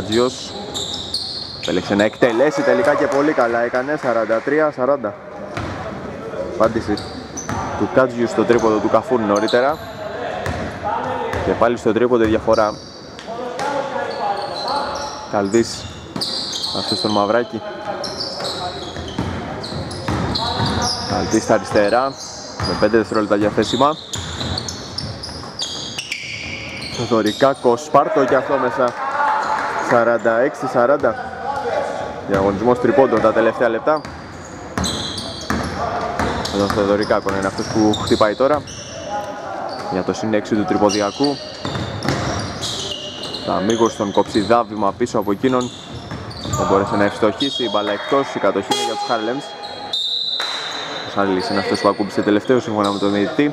Κάτζιος. Επέλεξε να εκτελέσει τελικά και πολύ καλά έκανε. 43-40. απάντηση του Κάτζιου στο τρίποδο του Καφούν νωρίτερα. Και πάλι στο τρίποδο διαφορά. Καλδής αυτό στον Μαυράκη. Καλδής στα αριστερά με 5 δευτερόλεπτα διαθέσιμα. Θοδωρικάκος, Σπάρτο και αυτό μέσα. 46-40. Διαγωνισμός τριπώντων τα τελευταία λεπτά. Εδώ ο Θοδωρικάκος είναι αυτός που χτυπάει τώρα για το συν 6 του τριποδιακού. Αμίγος στον Κοψιδά, βήμα πίσω από εκείνον. Δεν μπόρεσε να ευστοχίσει, η μπάλα εκτός, η κατοχή είναι για τους Χάρλεμς. Ο Σάρλης είναι αυτός που ακούμπησε τελευταίο σύμφωνα με τον διαιτητή.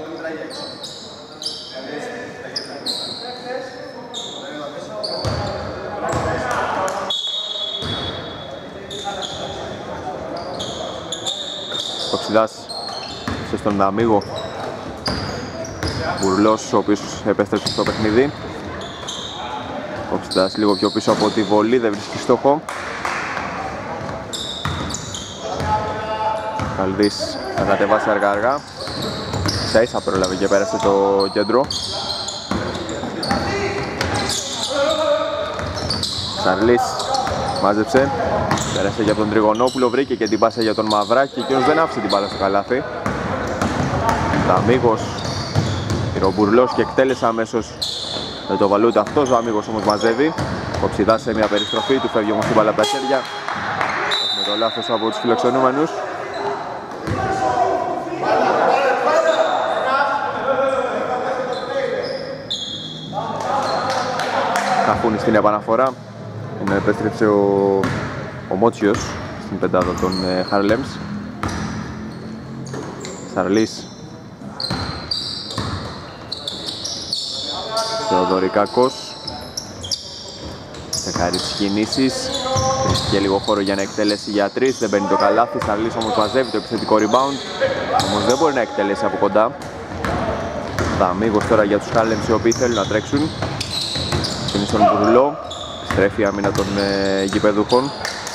Κοψιδάς στον Αμίγο. Μπουρλός, ο οποίος επέστρεψε στο παιχνίδι. Κοψιδάς λίγο πιο πίσω από τη βολή, δεν βρίσκει στόχο. Καλδής θα κατεβάσει αργά-αργά. Ίσα-ίσα πρόλαβε και πέρασε το κέντρο. Σαρλής μάζεψε, πέρασε για τον Τριγωνόπουλο, βρήκε και την πάσα για τον Μαυράκη. Εκείνος δεν άφησε την μπάλα στο καλάθι. Αμίγος, ο Μπουρλός και εκτέλεσε αμέσως. Δεν το βαλούται αυτός, ο Αμίγος όμως μαζεύει. Κοψιδάς σε μια περιστροφή, του φεύγει όμως την μπάλα από τα χέρια. Έχουμε το λάθος από τους φιλοξενούμενους. Καφούνι στην επαναφορά. Επέστρεψε ο Μότσιος στην πεντάδα των Χαρλέμς. Σαρλής. Θεοδωρικάκος. Τσεκάρει τις κινήσεις. Βρίσκει λίγο χώρο για να εκτελέσει για 3. Δεν μπαίνει το καλάθι. Σαρλής όμως μαζεύει το επιθετικό rebound. Όμως δεν μπορεί να εκτελέσει από κοντά. Αμίγος τώρα για τους Χαρλέμς οι οποίοι θέλουν να τρέξουν. Είναι στον Μπουρλό. Στρέφει η άμυνα των γηπεδούχων.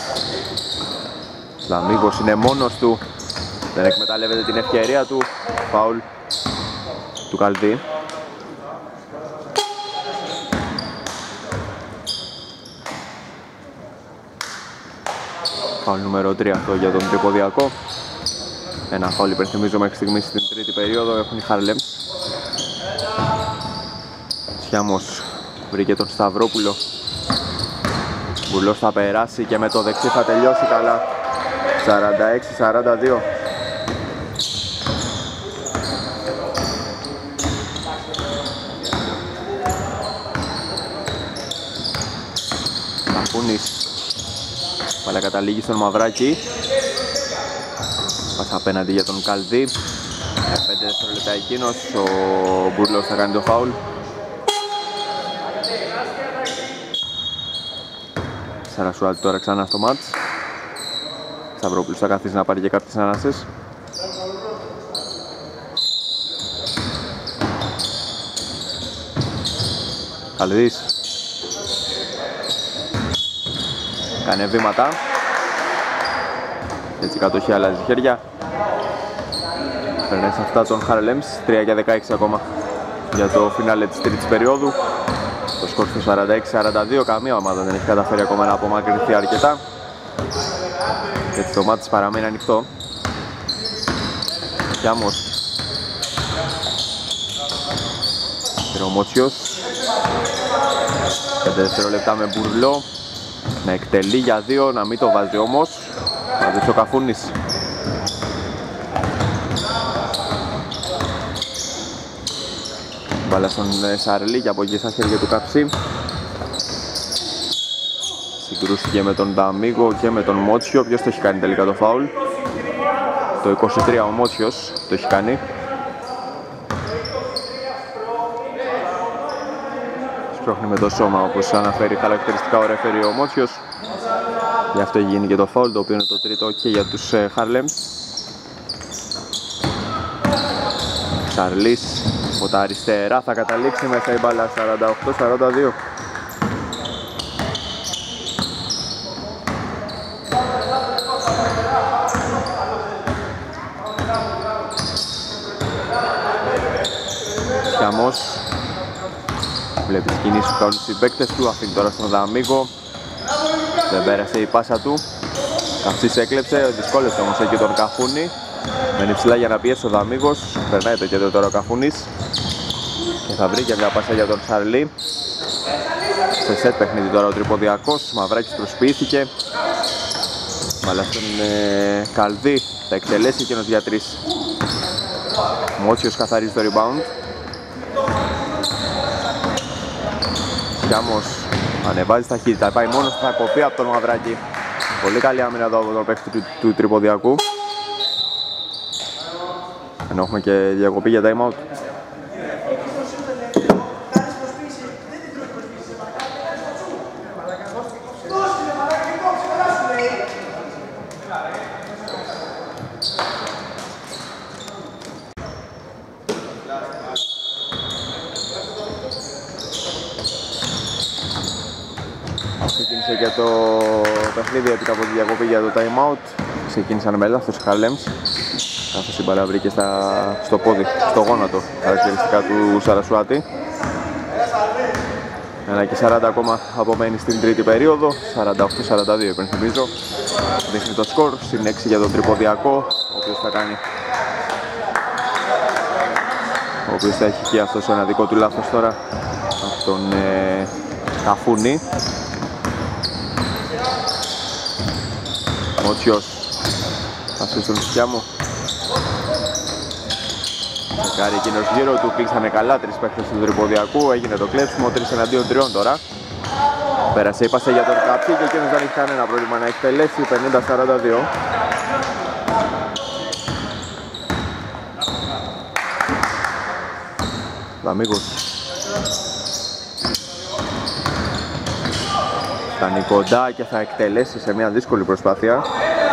Λαμίγος είναι μόνος του. Δεν εκμεταλλεύεται την ευκαιρία του. Φάουλ του Καλδί. Φάουλ νούμερο 3 αυτό για τον Τρυποδιακό. Ένα φάουλ υπενθυμίζω μέχρι στιγμής στην τρίτη περίοδο έχουν οι Χαρλέμς. Σιάμος βρήκε τον Σταυρόπουλο. Μπουρλός θα περάσει και με το δεξί θα τελειώσει καλά. 46-42. Καφούνης. Πάλα καταλήγει στον Μαυράκη. Πάσα απέναντι για τον Καλδί. 5 δευτερόλεπτα εκείνος. Ο Μπουρλός θα κάνει το φάουλ. Σαρασουάλ τώρα ξανά στο μάτς. Σταυρόπουλος θα καθίσει να πάρει και κάποιες ανάσες. Καλδής. Κάνε βήματα. Έτσι η κατοχή αλλάζει χέρια. Περνάει σε αυτά τον Χαρλέμς. 3 για 16 ακόμα για το φινάλε της τρίτης περίοδου. Το σκορ στο 46-42, καμία ομάδα δεν έχει καταφέρει ακόμα να απομακρυνθεί αρκετά. Έτσι το μάτς παραμένει ανοιχτό. Κιάμος. Μότσιος. 5 δευτερόλεπτα με Μπουρλό. Να εκτελεί για 2, να μην το βάζει όμως. Βάζει ο Καφούνης. Μπάλα στον Σαρλί και από εκεί στα χέρια του Καψί. Συγκρούστηκε με τον Νταμίγο και με τον Μότσιο. Ποιος το έχει κάνει τελικά το φάουλ? Το 23 ο Μότσιος το έχει κάνει. Σπρώχνει με το σώμα όπως αναφέρει χαρακτηριστικά ο ρεφέρι ο Μότσιος. Γι' αυτό έχει γίνει και το φάουλ, το οποίο είναι το τρίτο και για τους Χαρλέμς. Σαρλής από τα αριστερά θα καταλήξει μέσα η μπάλα. 48-42. Σιάμος βλέπει τις κινήσεις που κάνουν οι παίκτες του, αφήνει τώρα στον Δαμίγο. Δεν πέρασε η πάσα του. Καψής έκλεψε, δυσκόλεψε όμως εκεί τον Καφούνη. Μένει ψηλά για να πιέσει ο Δαμίγος. Περνάει το κέντρο τώρα ο Καφούνης. Και θα βρει και μια πάσα για τον Σαρλί. Σε σετ παιχνίδι τώρα ο Τρυποδιακός. Μαυράκης προσποιήθηκε. Μάλα στον Καλδί. Θα εκτελέσει εκείνος για 3. Μότσιος καθαρίζει το rebound. Σιάμος ανεβάζει ταχύτητα. Πάει μόνος, θα κοπεί από τον Μαυράκη. Πολύ καλή άμυνα εδώ από τον παίκτη του Τρυποδιακού. Ενώ έχουμε και διακοπή για time out. Ξεκίνησε και το παιχνίδι έπειτα από τη διακοπή για το time out. Ξεκίνησαν με λάθος Χάλεμς, καθώς η μπάλα βρήκε στο πόδι, στο γόνατο, χαρακτηριστικά του Σαρασουάτη. 1:40 ακόμα απομένει στην τρίτη περίοδο, 48-42 υπενθυμίζω. Δείχνει το σκορ, συν 6 για τον Τρυποδιακό, ο οποίος θα έχει και αυτός ένα δικό του λάθος τώρα από τον Καφούνη. Μότσιος θα αφήσει τον Σιάμο. Κάνει εκείνος γύρω του, κλείσανε καλά 3 παίκτες του Τρυποδιακού, έγινε το κλέψιμο, 3 εναντίον 3 τώρα. Πέρασε η πάσα για τον Καπή και εκείνος δεν έχει κανένα πρόβλημα να εκτελέσει, 50-42. Δαμίγος. Φτάνει κοντά και θα εκτελέσει σε μια δύσκολη προσπάθεια.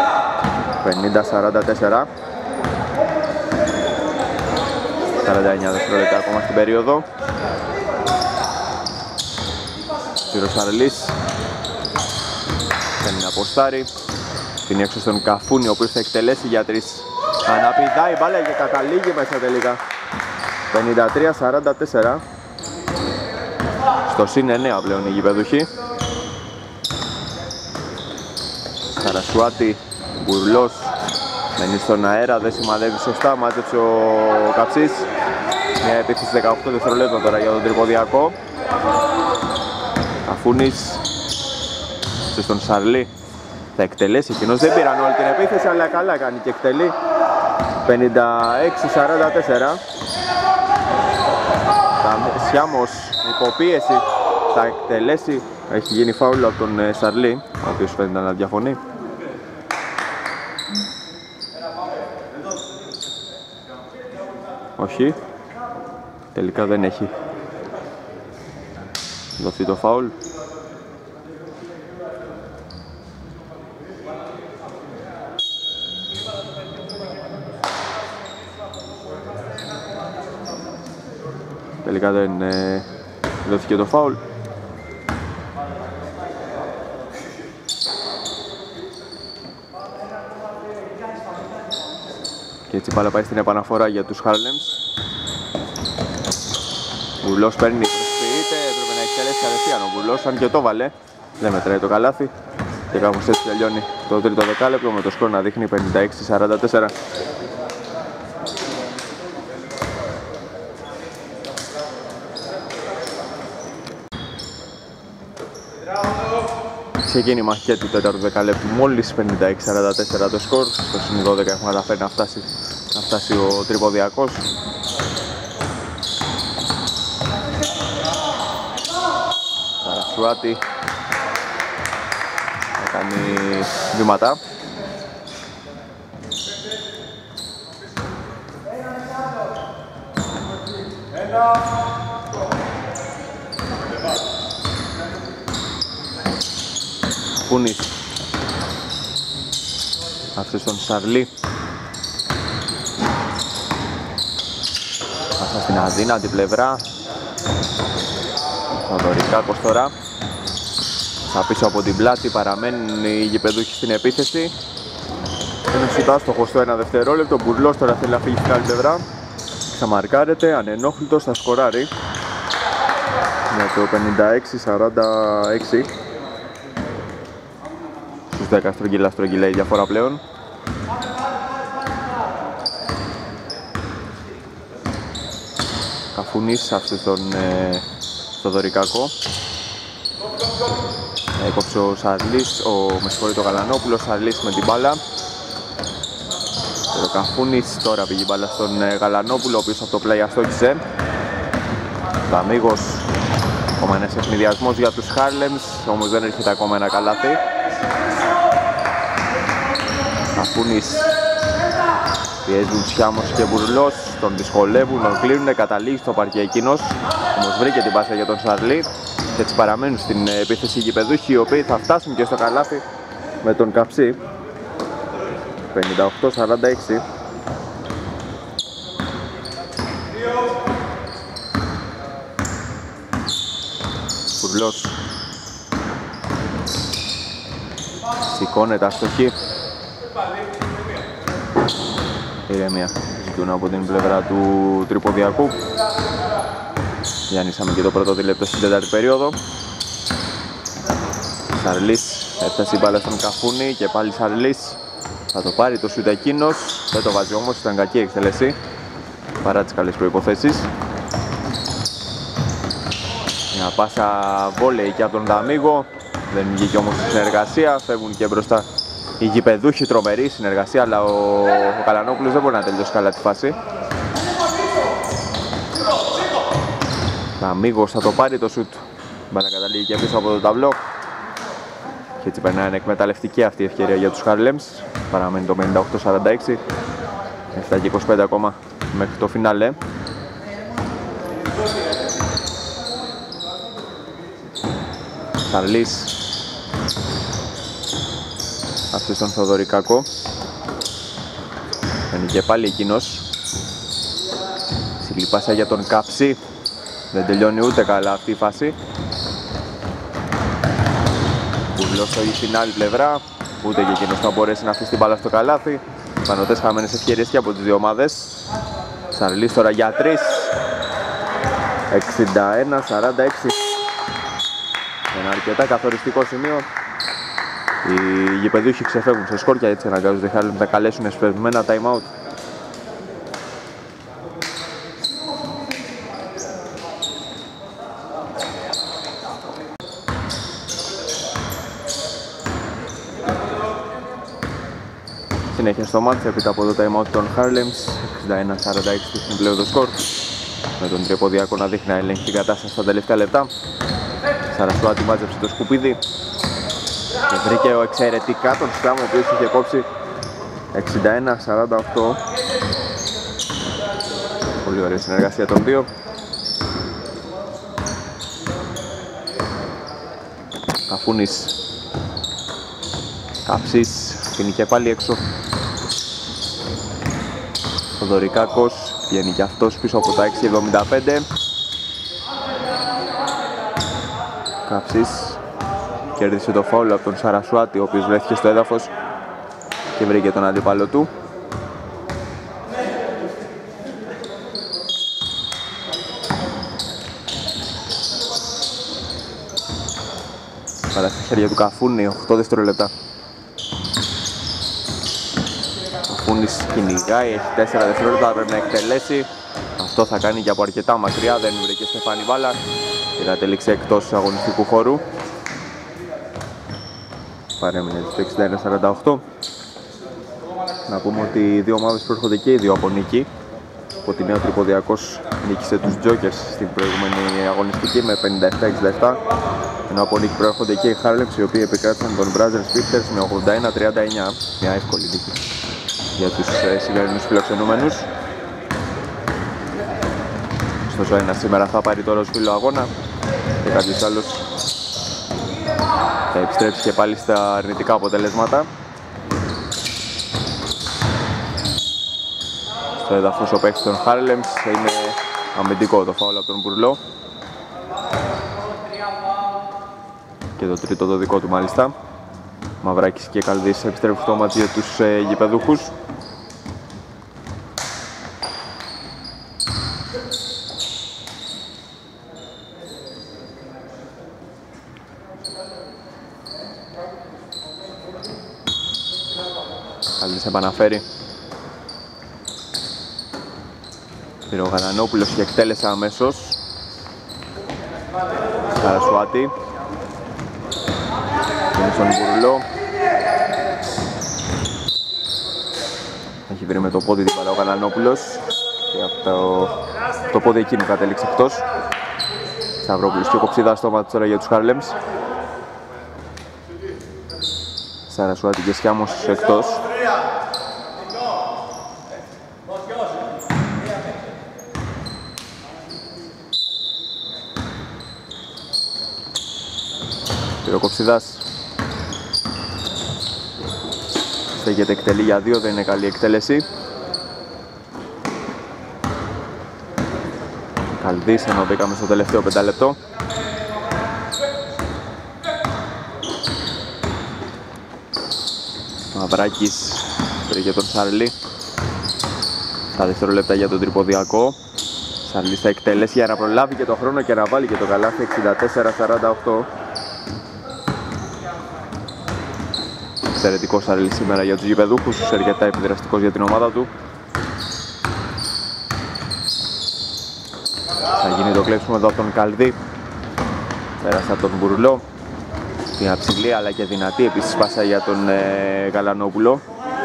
50-44. 49 δευτερόλεπτα ακόμα στην περίοδο. Σαρλής θέλει να ποστάρει. Την έξω στον Καφούνη, ο οποίος θα εκτελέσει για 3. Αναπηδάει η μπάλα και καταλήγει μέσα τελικά. 53-44. Στο συν 9 πλέον οι γηπεδούχοι. Σαρασουάτη, Μπουρλός, μένει στον αέρα, δεν σημαδεύει σωστά, μάζεψε ο Καψής. Μια επίθεση 18 δευτερολέπτα τώρα για τον Τρυποδιακό. Καφούνης στον Σαρλί, θα εκτελέσει, εκείνος δεν πήραν όλη την επίθεση, αλλά καλά κάνει και εκτελεί. 56-44. Σιάμος υποπίεση, θα εκτελέσει, έχει γίνει φάουλ από τον Σαρλί, ο οποίος φαίνεται να διαφωνεί. Όχι, τελικά δεν έχει δοθεί το φάουλ. Τελικά δεν δόθηκε το φάουλ. Και έτσι πάλι πάει στην επαναφορά για τους Χάρλεμς. Μπουρλός παίρνει, προσποιείται, έπρεπε να εκτελέσει κατευθείαν ο Μπουρλός, αν και το βάλε. Δεν μετράει το καλάθι. Και κάπως έτσι τελειώνει το τρίτο δεκάλεπτο με το σκορ να δείχνει 56-44. Ξεκίνημα και του τέταρτου δεκαλέπτου, μόλις 56-44 το σκορ. Στο συν 12 έχουμε καταφέρει να φτάσει ο Τρυποδιακός. Σαρασουάτη θα κάνει βήματα. Καφούνης αυτή στον Σαρλί. Πάσα στην αδύνατη πλευρά. Θοδωρικάκος τώρα. Θα πίσω από την πλάτη παραμένουν οι γηπεδούχοι στην επίθεση. Είναι σουτ άστοχο στο 1 δευτερόλεπτο. Μπουρλός τώρα θέλει να φύγει στην άλλη πλευρά. ξαμαρκάρεται, ανενόχλητος, θα σκοράρει με το 56-46. Στους 10 στρογγυλά η διαφορά πλέον. Καφούνης άφησε τον Θοδωρικάκο. Έκοψε ο Σαρλής, με συγχωρεί ο Γαλανόπουλος, Σαρλής με την μπάλα. Ο Καφούνης τώρα πήγε μπάλα στον Γαλανόπουλο, ο οποίος από το πλάι αστόχησε. Δαμίγος, ακόμα ένας ευνηδιασμός για τους Χάρλεμς, όμως δεν έρχεται ακόμα ένα καλάθι. Καφούνης, πιέζουν Σιάμος και Μπουρλός, τον δυσκολεύουν, τον κλείνουνε, καταλήγει στο παρκέ εκείνος, όμως βρήκε την πάσα για τον Σαρλί και έτσι παραμένουν στην επίθεση οι γηπεδούχοι, οι οποίοι θα φτάσουν και στο καλάθι με τον Καψί. 58-46. Μπουρλός σηκώνεται αστοχή. Ηρεμία ζητούν από την πλευρά του Τρυποδιακού. Γιάννησαμε και το πρώτο δίλεπτο στην τέταρτη περίοδο. Σαρλής έφτασε η μπάλα στον Καφούνη και πάλι Σαρλής θα το πάρει το σούτ εκείνος. Δεν το βάζει όμως, ήταν κακή εκτέλεση παρά τις καλές προϋποθέσεις. Μια πάσα βόλεϊ και από τον Δαμίγο, δεν βγήκε όμως η συνεργασία, φεύγουν και μπροστά οι γηπεδούχοι, τρομερή συνεργασία, αλλά ο Καλανόπουλος δεν μπορεί να τελειώσει καλά τη φάση. Δαμίγος θα το πάρει το σούτ, μπάλα καταλήγει και πίσω από το ταμπλό και έτσι περνάει εκμεταλλευτική αυτή η ευκαιρία για τους Χάρλεμς. Παραμένει το 58-46, 7 και 25 ακόμα μέχρι το φινάλε. Σαρλής αυτή στον Θοδωρικάκο, είναι και πάλι εκείνος. Ψηλή πάσα για τον Καψί, δεν τελειώνει ούτε καλά αυτή η φάση. Μπουρλός στην άλλη πλευρά, ούτε και εκείνος θα μπορέσει να αφήσει την μπάλα στο καλάθι. Πανωτές χαμένες ευκαιρίες και από τις δύο ομάδες. Σαρλής τώρα για 3, 61-46. Ένα αρκετά καθοριστικό σημείο. Οι γηπεδούχοι ξεφεύγουν σε σκόρ και έτσι αναγκάζονται να καλέσουν εσπευμένα time out. Συνέχεια στο μάτς έπειτα από το time out των Harlems, 61-46 στην πλέον το σκορ, με τον Τρυποδιακό να δείχνει να ελέγχει την κατάσταση στα τελευταία λεπτά. Σαρασουάτη μάζεψε το σκουπίδι και βρήκε εξαιρετικά τον Στάμ, ο οποίος είχε κόψει 61-48. Πολύ ωραία συνεργασία των δύο. Καφούνης, Καψής, αφήνει και πάλι έξω. Θοδωρικάκος βγαίνει και αυτός πίσω από τα 6.75. Καψής κέρδισε το φάουλ από τον Σαρασουάτη, ο οποίος βρέθηκε στο έδαφος και βρήκε τον αντίπαλο του. Παρά στα χέρια του Καφούνη, 8 δευτερόλεπτα. Καφούνης κυνηγάει, έχει 4 δευτερόλεπτα, πρέπει να εκτελέσει. Αυτό θα κάνει και από αρκετά μακριά, δεν βρήκε στεφάνι μπάλα και θα τελείξει εκτός αγωνιστικού χώρου. Παρέμεινε το 61-48. Να πούμε ότι οι δύο ομάδες προέρχονται και οι δύο από νίκη. Από τη Νέα Τρυποδιακός νίκησε τους Jokers στην προηγούμενη αγωνιστική με 57-67. Ενώ από νίκη προέρχονται και οι Harlems, οι οποίοι επικράτησαν τον Brothers Spifters με 81-39. Μια εύκολη νίκη για τους σημερινούς φιλοξενούμενους. Ωστόσο ένας σήμερα θα πάρει το ροσφύλλο αγώνα και κάποιος άλλος θα επιστρέψει και πάλι στα αρνητικά αποτελέσματα. Στο έδαφος ο παίκτης των Harlems, είναι αμυντικό το φάουλ από τον Μπουρλό. Και το τρίτο το δικό του μάλιστα. Μαυράκης και Καλδής επιστρέφουν στο μάτς για τους γηπεδούχους. Καλής επαναφέρει. Πήρε ο Γαλανόπουλος και εκτέλεσε αμέσως. Σαρασουάτη. Είναι στον Μπουρλό. Έχει βρει με το πόδι την μπάλα ο Γαλανόπουλος και από το πόδι εκείνου κατέληξε εκτός. Σταυρόπουλος και ο Κοψίδας στο μάτι τώρα για τους Χάρλεμς. Σαρασουάτη και Σιάμος εκτός. Πήρε ο Κοψίδας. Στέκεται, εκτελεί για 2, δεν είναι καλή εκτέλεση. Καλδής, ενώ μπήκαμε στο τελευταίο 5 λεπτό. Μαυράκης βρήκε τον Σαρλί. Τα δευτερόλεπτα για τον τρυποδιακό. Σαρλής θα εκτελέσει για να προλάβει και το χρόνο και να βάλει και το καλάθι. 64-48. Εξαιρετικό Σαρλί σήμερα για τους γηπεδούχους, αρκετά επιδραστικός για την ομάδα του. Θα γίνει το κλέψιμο εδώ από τον Καλδί. Πέρασε από τον Μπουρλό. Μια ψηλή αλλά και δυνατή επίσης πάσα για τον Γαλανόπουλο.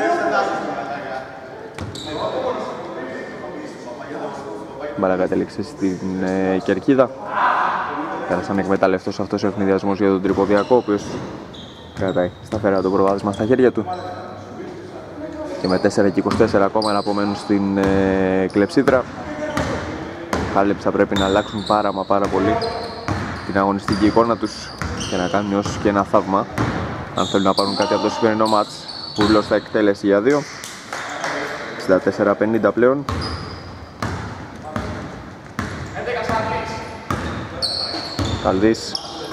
Μπάλα κατέληξε στην κερκίδα. Πέρασαν εκμεταλλευτός αυτός ο ευνηδιασμός για τον τρυποδιακό, ο οποίος κρατάει σταθερά το προβάδισμα στα χέρια του. Και με 4 και 24 ακόμα να απομένουν στην κλεψίδρα. Χάρλεμς θα πρέπει να αλλάξουν πάρα πολύ την αγωνιστική εικόνα τους και να κάνουν όσο και ένα θαύμα αν θέλουν να πάρουν κάτι από το σημερινό μάτς. Μπουρλός θα εκτέλεση για 2. 64-50 πλέον. Καλδής.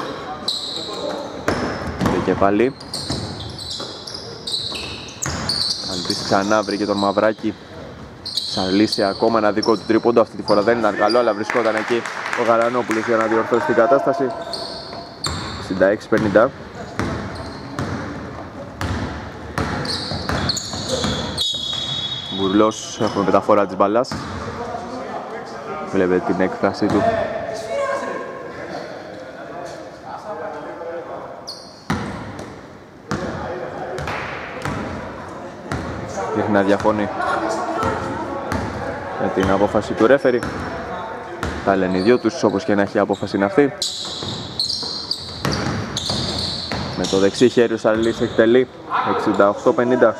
Και πάλι. Καλδής ξανά βρήκε τον Μαυράκη. Σαρλίσει ακόμα ένα δικό του τρίποντο. Αυτή τη φορά δεν ήταν καλό, αλλά βρισκόταν εκεί ο Γαλανόπουλος για να διορθώσει την κατάσταση. 66-50. Μπουρλός, έχουμε μεταφορά της μπαλάς. Βλέπετε την έκφραση του. Δείχνει να διαφωνεί με την απόφαση του ρέφερι. Τα λένε οι δυο τους, όπως και να έχει απόφαση είναι αυτή. Με το δεξί χέρι ο Σαρλής εκτελεί. 68-50.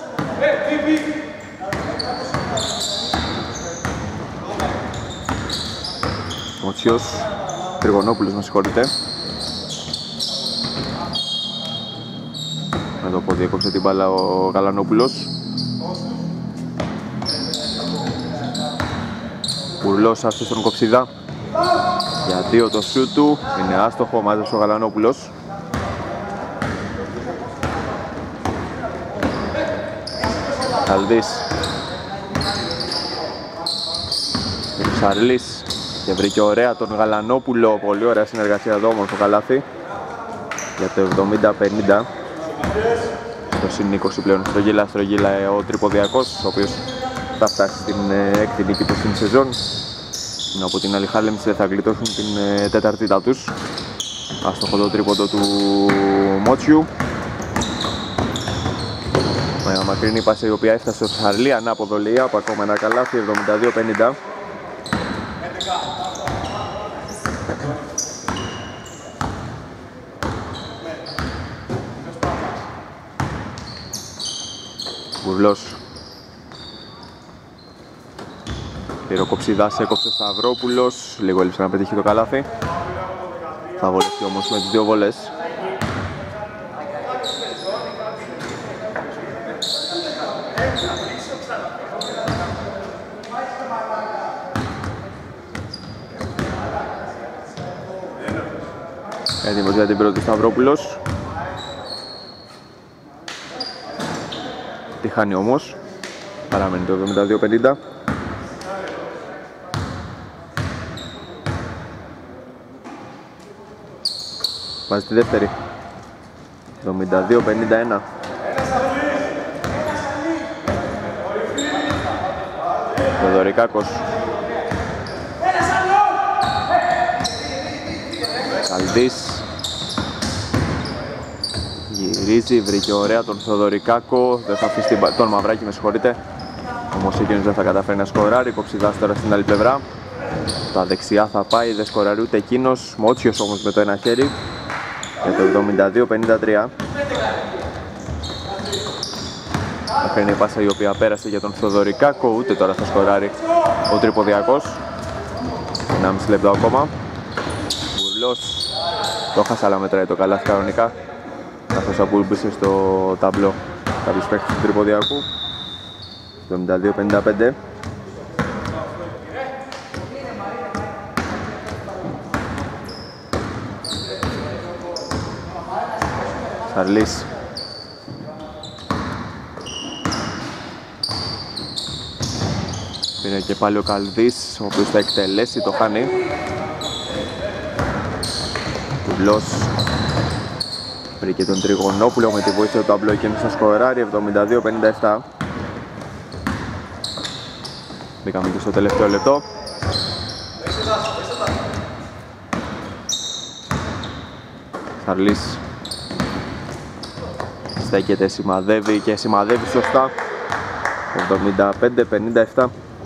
Μοτσιός, Τριγωνόπουλος με συγχωρείτε. Με το πόδι έκοψε την μπάλα ο Γαλανόπουλος. Μπουρλός άφησε στον Κοψιδά. Για 2 το σούτ του, είναι άστοχο, μάζεψε ο Γαλανόπουλος. Καλδής. Σαρλής και βρήκε ωραία τον Γαλανόπουλο, πολύ ωραία συνεργασία εδώ, όμορφο καλάθι. Για το 70-50. Το συν 20 πλέον στρογγύλα ο τρυποδιακός, ο οποίος θα φτάσει στην έκτη νίκη του στην σεζόν. Από την άλλη Χάρλεμς θα γλιτώσουν την τεταρτήτα τους. Άστοχο το τρίποντο του Μότσιου. Με μακρινή πάσα η οποία έφτασε στο Σαρλί, ανάποδο λέει από ακόμα ένα καλάθι. 72-50. Μπουρλός. Πήρε ο Κοψιδάς, έκοψε ο Σταυρόπουλος. Λίγο έλειψε να πετύχει το καλάθι. Θα βολευτεί όμως με τις 2 βολές. Έτοιμος για την πρώτη Σταυρόπουλος. Τη χάνει όμως. Παραμένει το 72-50. Βάζει τη δεύτερη. 72-51. Θεοδωρικάκος. Καλδής. Γυρίζει, βρήκε ωραία τον Θεοδωρικάκο. Δεν θα αφήσει τον Μαυράκη, με συγχωρείτε. Όμως εκείνος δεν θα καταφέρει να σκοράρει. Κοψιδάς τώρα στην άλλη πλευρά. Τα δεξιά θα πάει, δεν σκοράρει ούτε εκείνος. Μότσιος όμως με το ένα χέρι. Για το 72-53. Αυτή είναι η πάσα η οποία πέρασε για τον Θεοδωρικάκο. Ούτε τώρα θα σκοράρει ο Τρυποδιακός. 1,5 λεπτό ακόμα. Μπουρλός. Το χάσα, αλλά μετράει το καλάθι κανονικά. Καθώς απούλπισε στο ταμπλό κάποιους παίκτες του Τρυποδιακού. 72-55. Σαρλής. Πήρε και πάλι ο Καλδής, ο οποίος θα εκτελέσει, το χάνει. Τουβλός. Βρήκε τον Τριγωνόπουλο με τη βοήθεια του ταμπλό και θα σκοράρει. 72-57. Μπήκαμε και στο τελευταίο λεπτό. Σαρλής. Στέκεται, σημαδεύει και σημαδεύει σωστά. 75-57.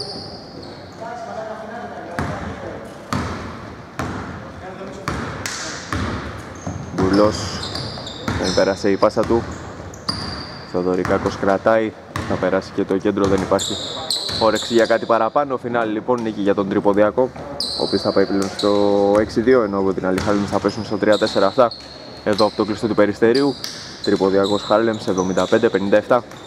Μπουρλός. Δεν πέρασε η πάσα του. Θεοδωρικάκος κρατάει. Θα περάσει και το κέντρο, δεν υπάρχει όρεξη για κάτι παραπάνω. Φινάλι λοιπόν, νίκη για τον Τρυποδιακό, ο οποίος θα πάει πλέον στο 6-2, ενώ από την άλλη Χάρλεμς θα πέσουν στο 3-4. Αυτά εδώ από το κλειστό του Περιστερίου. Τρυποδιακός Χάρλεμς 75-57.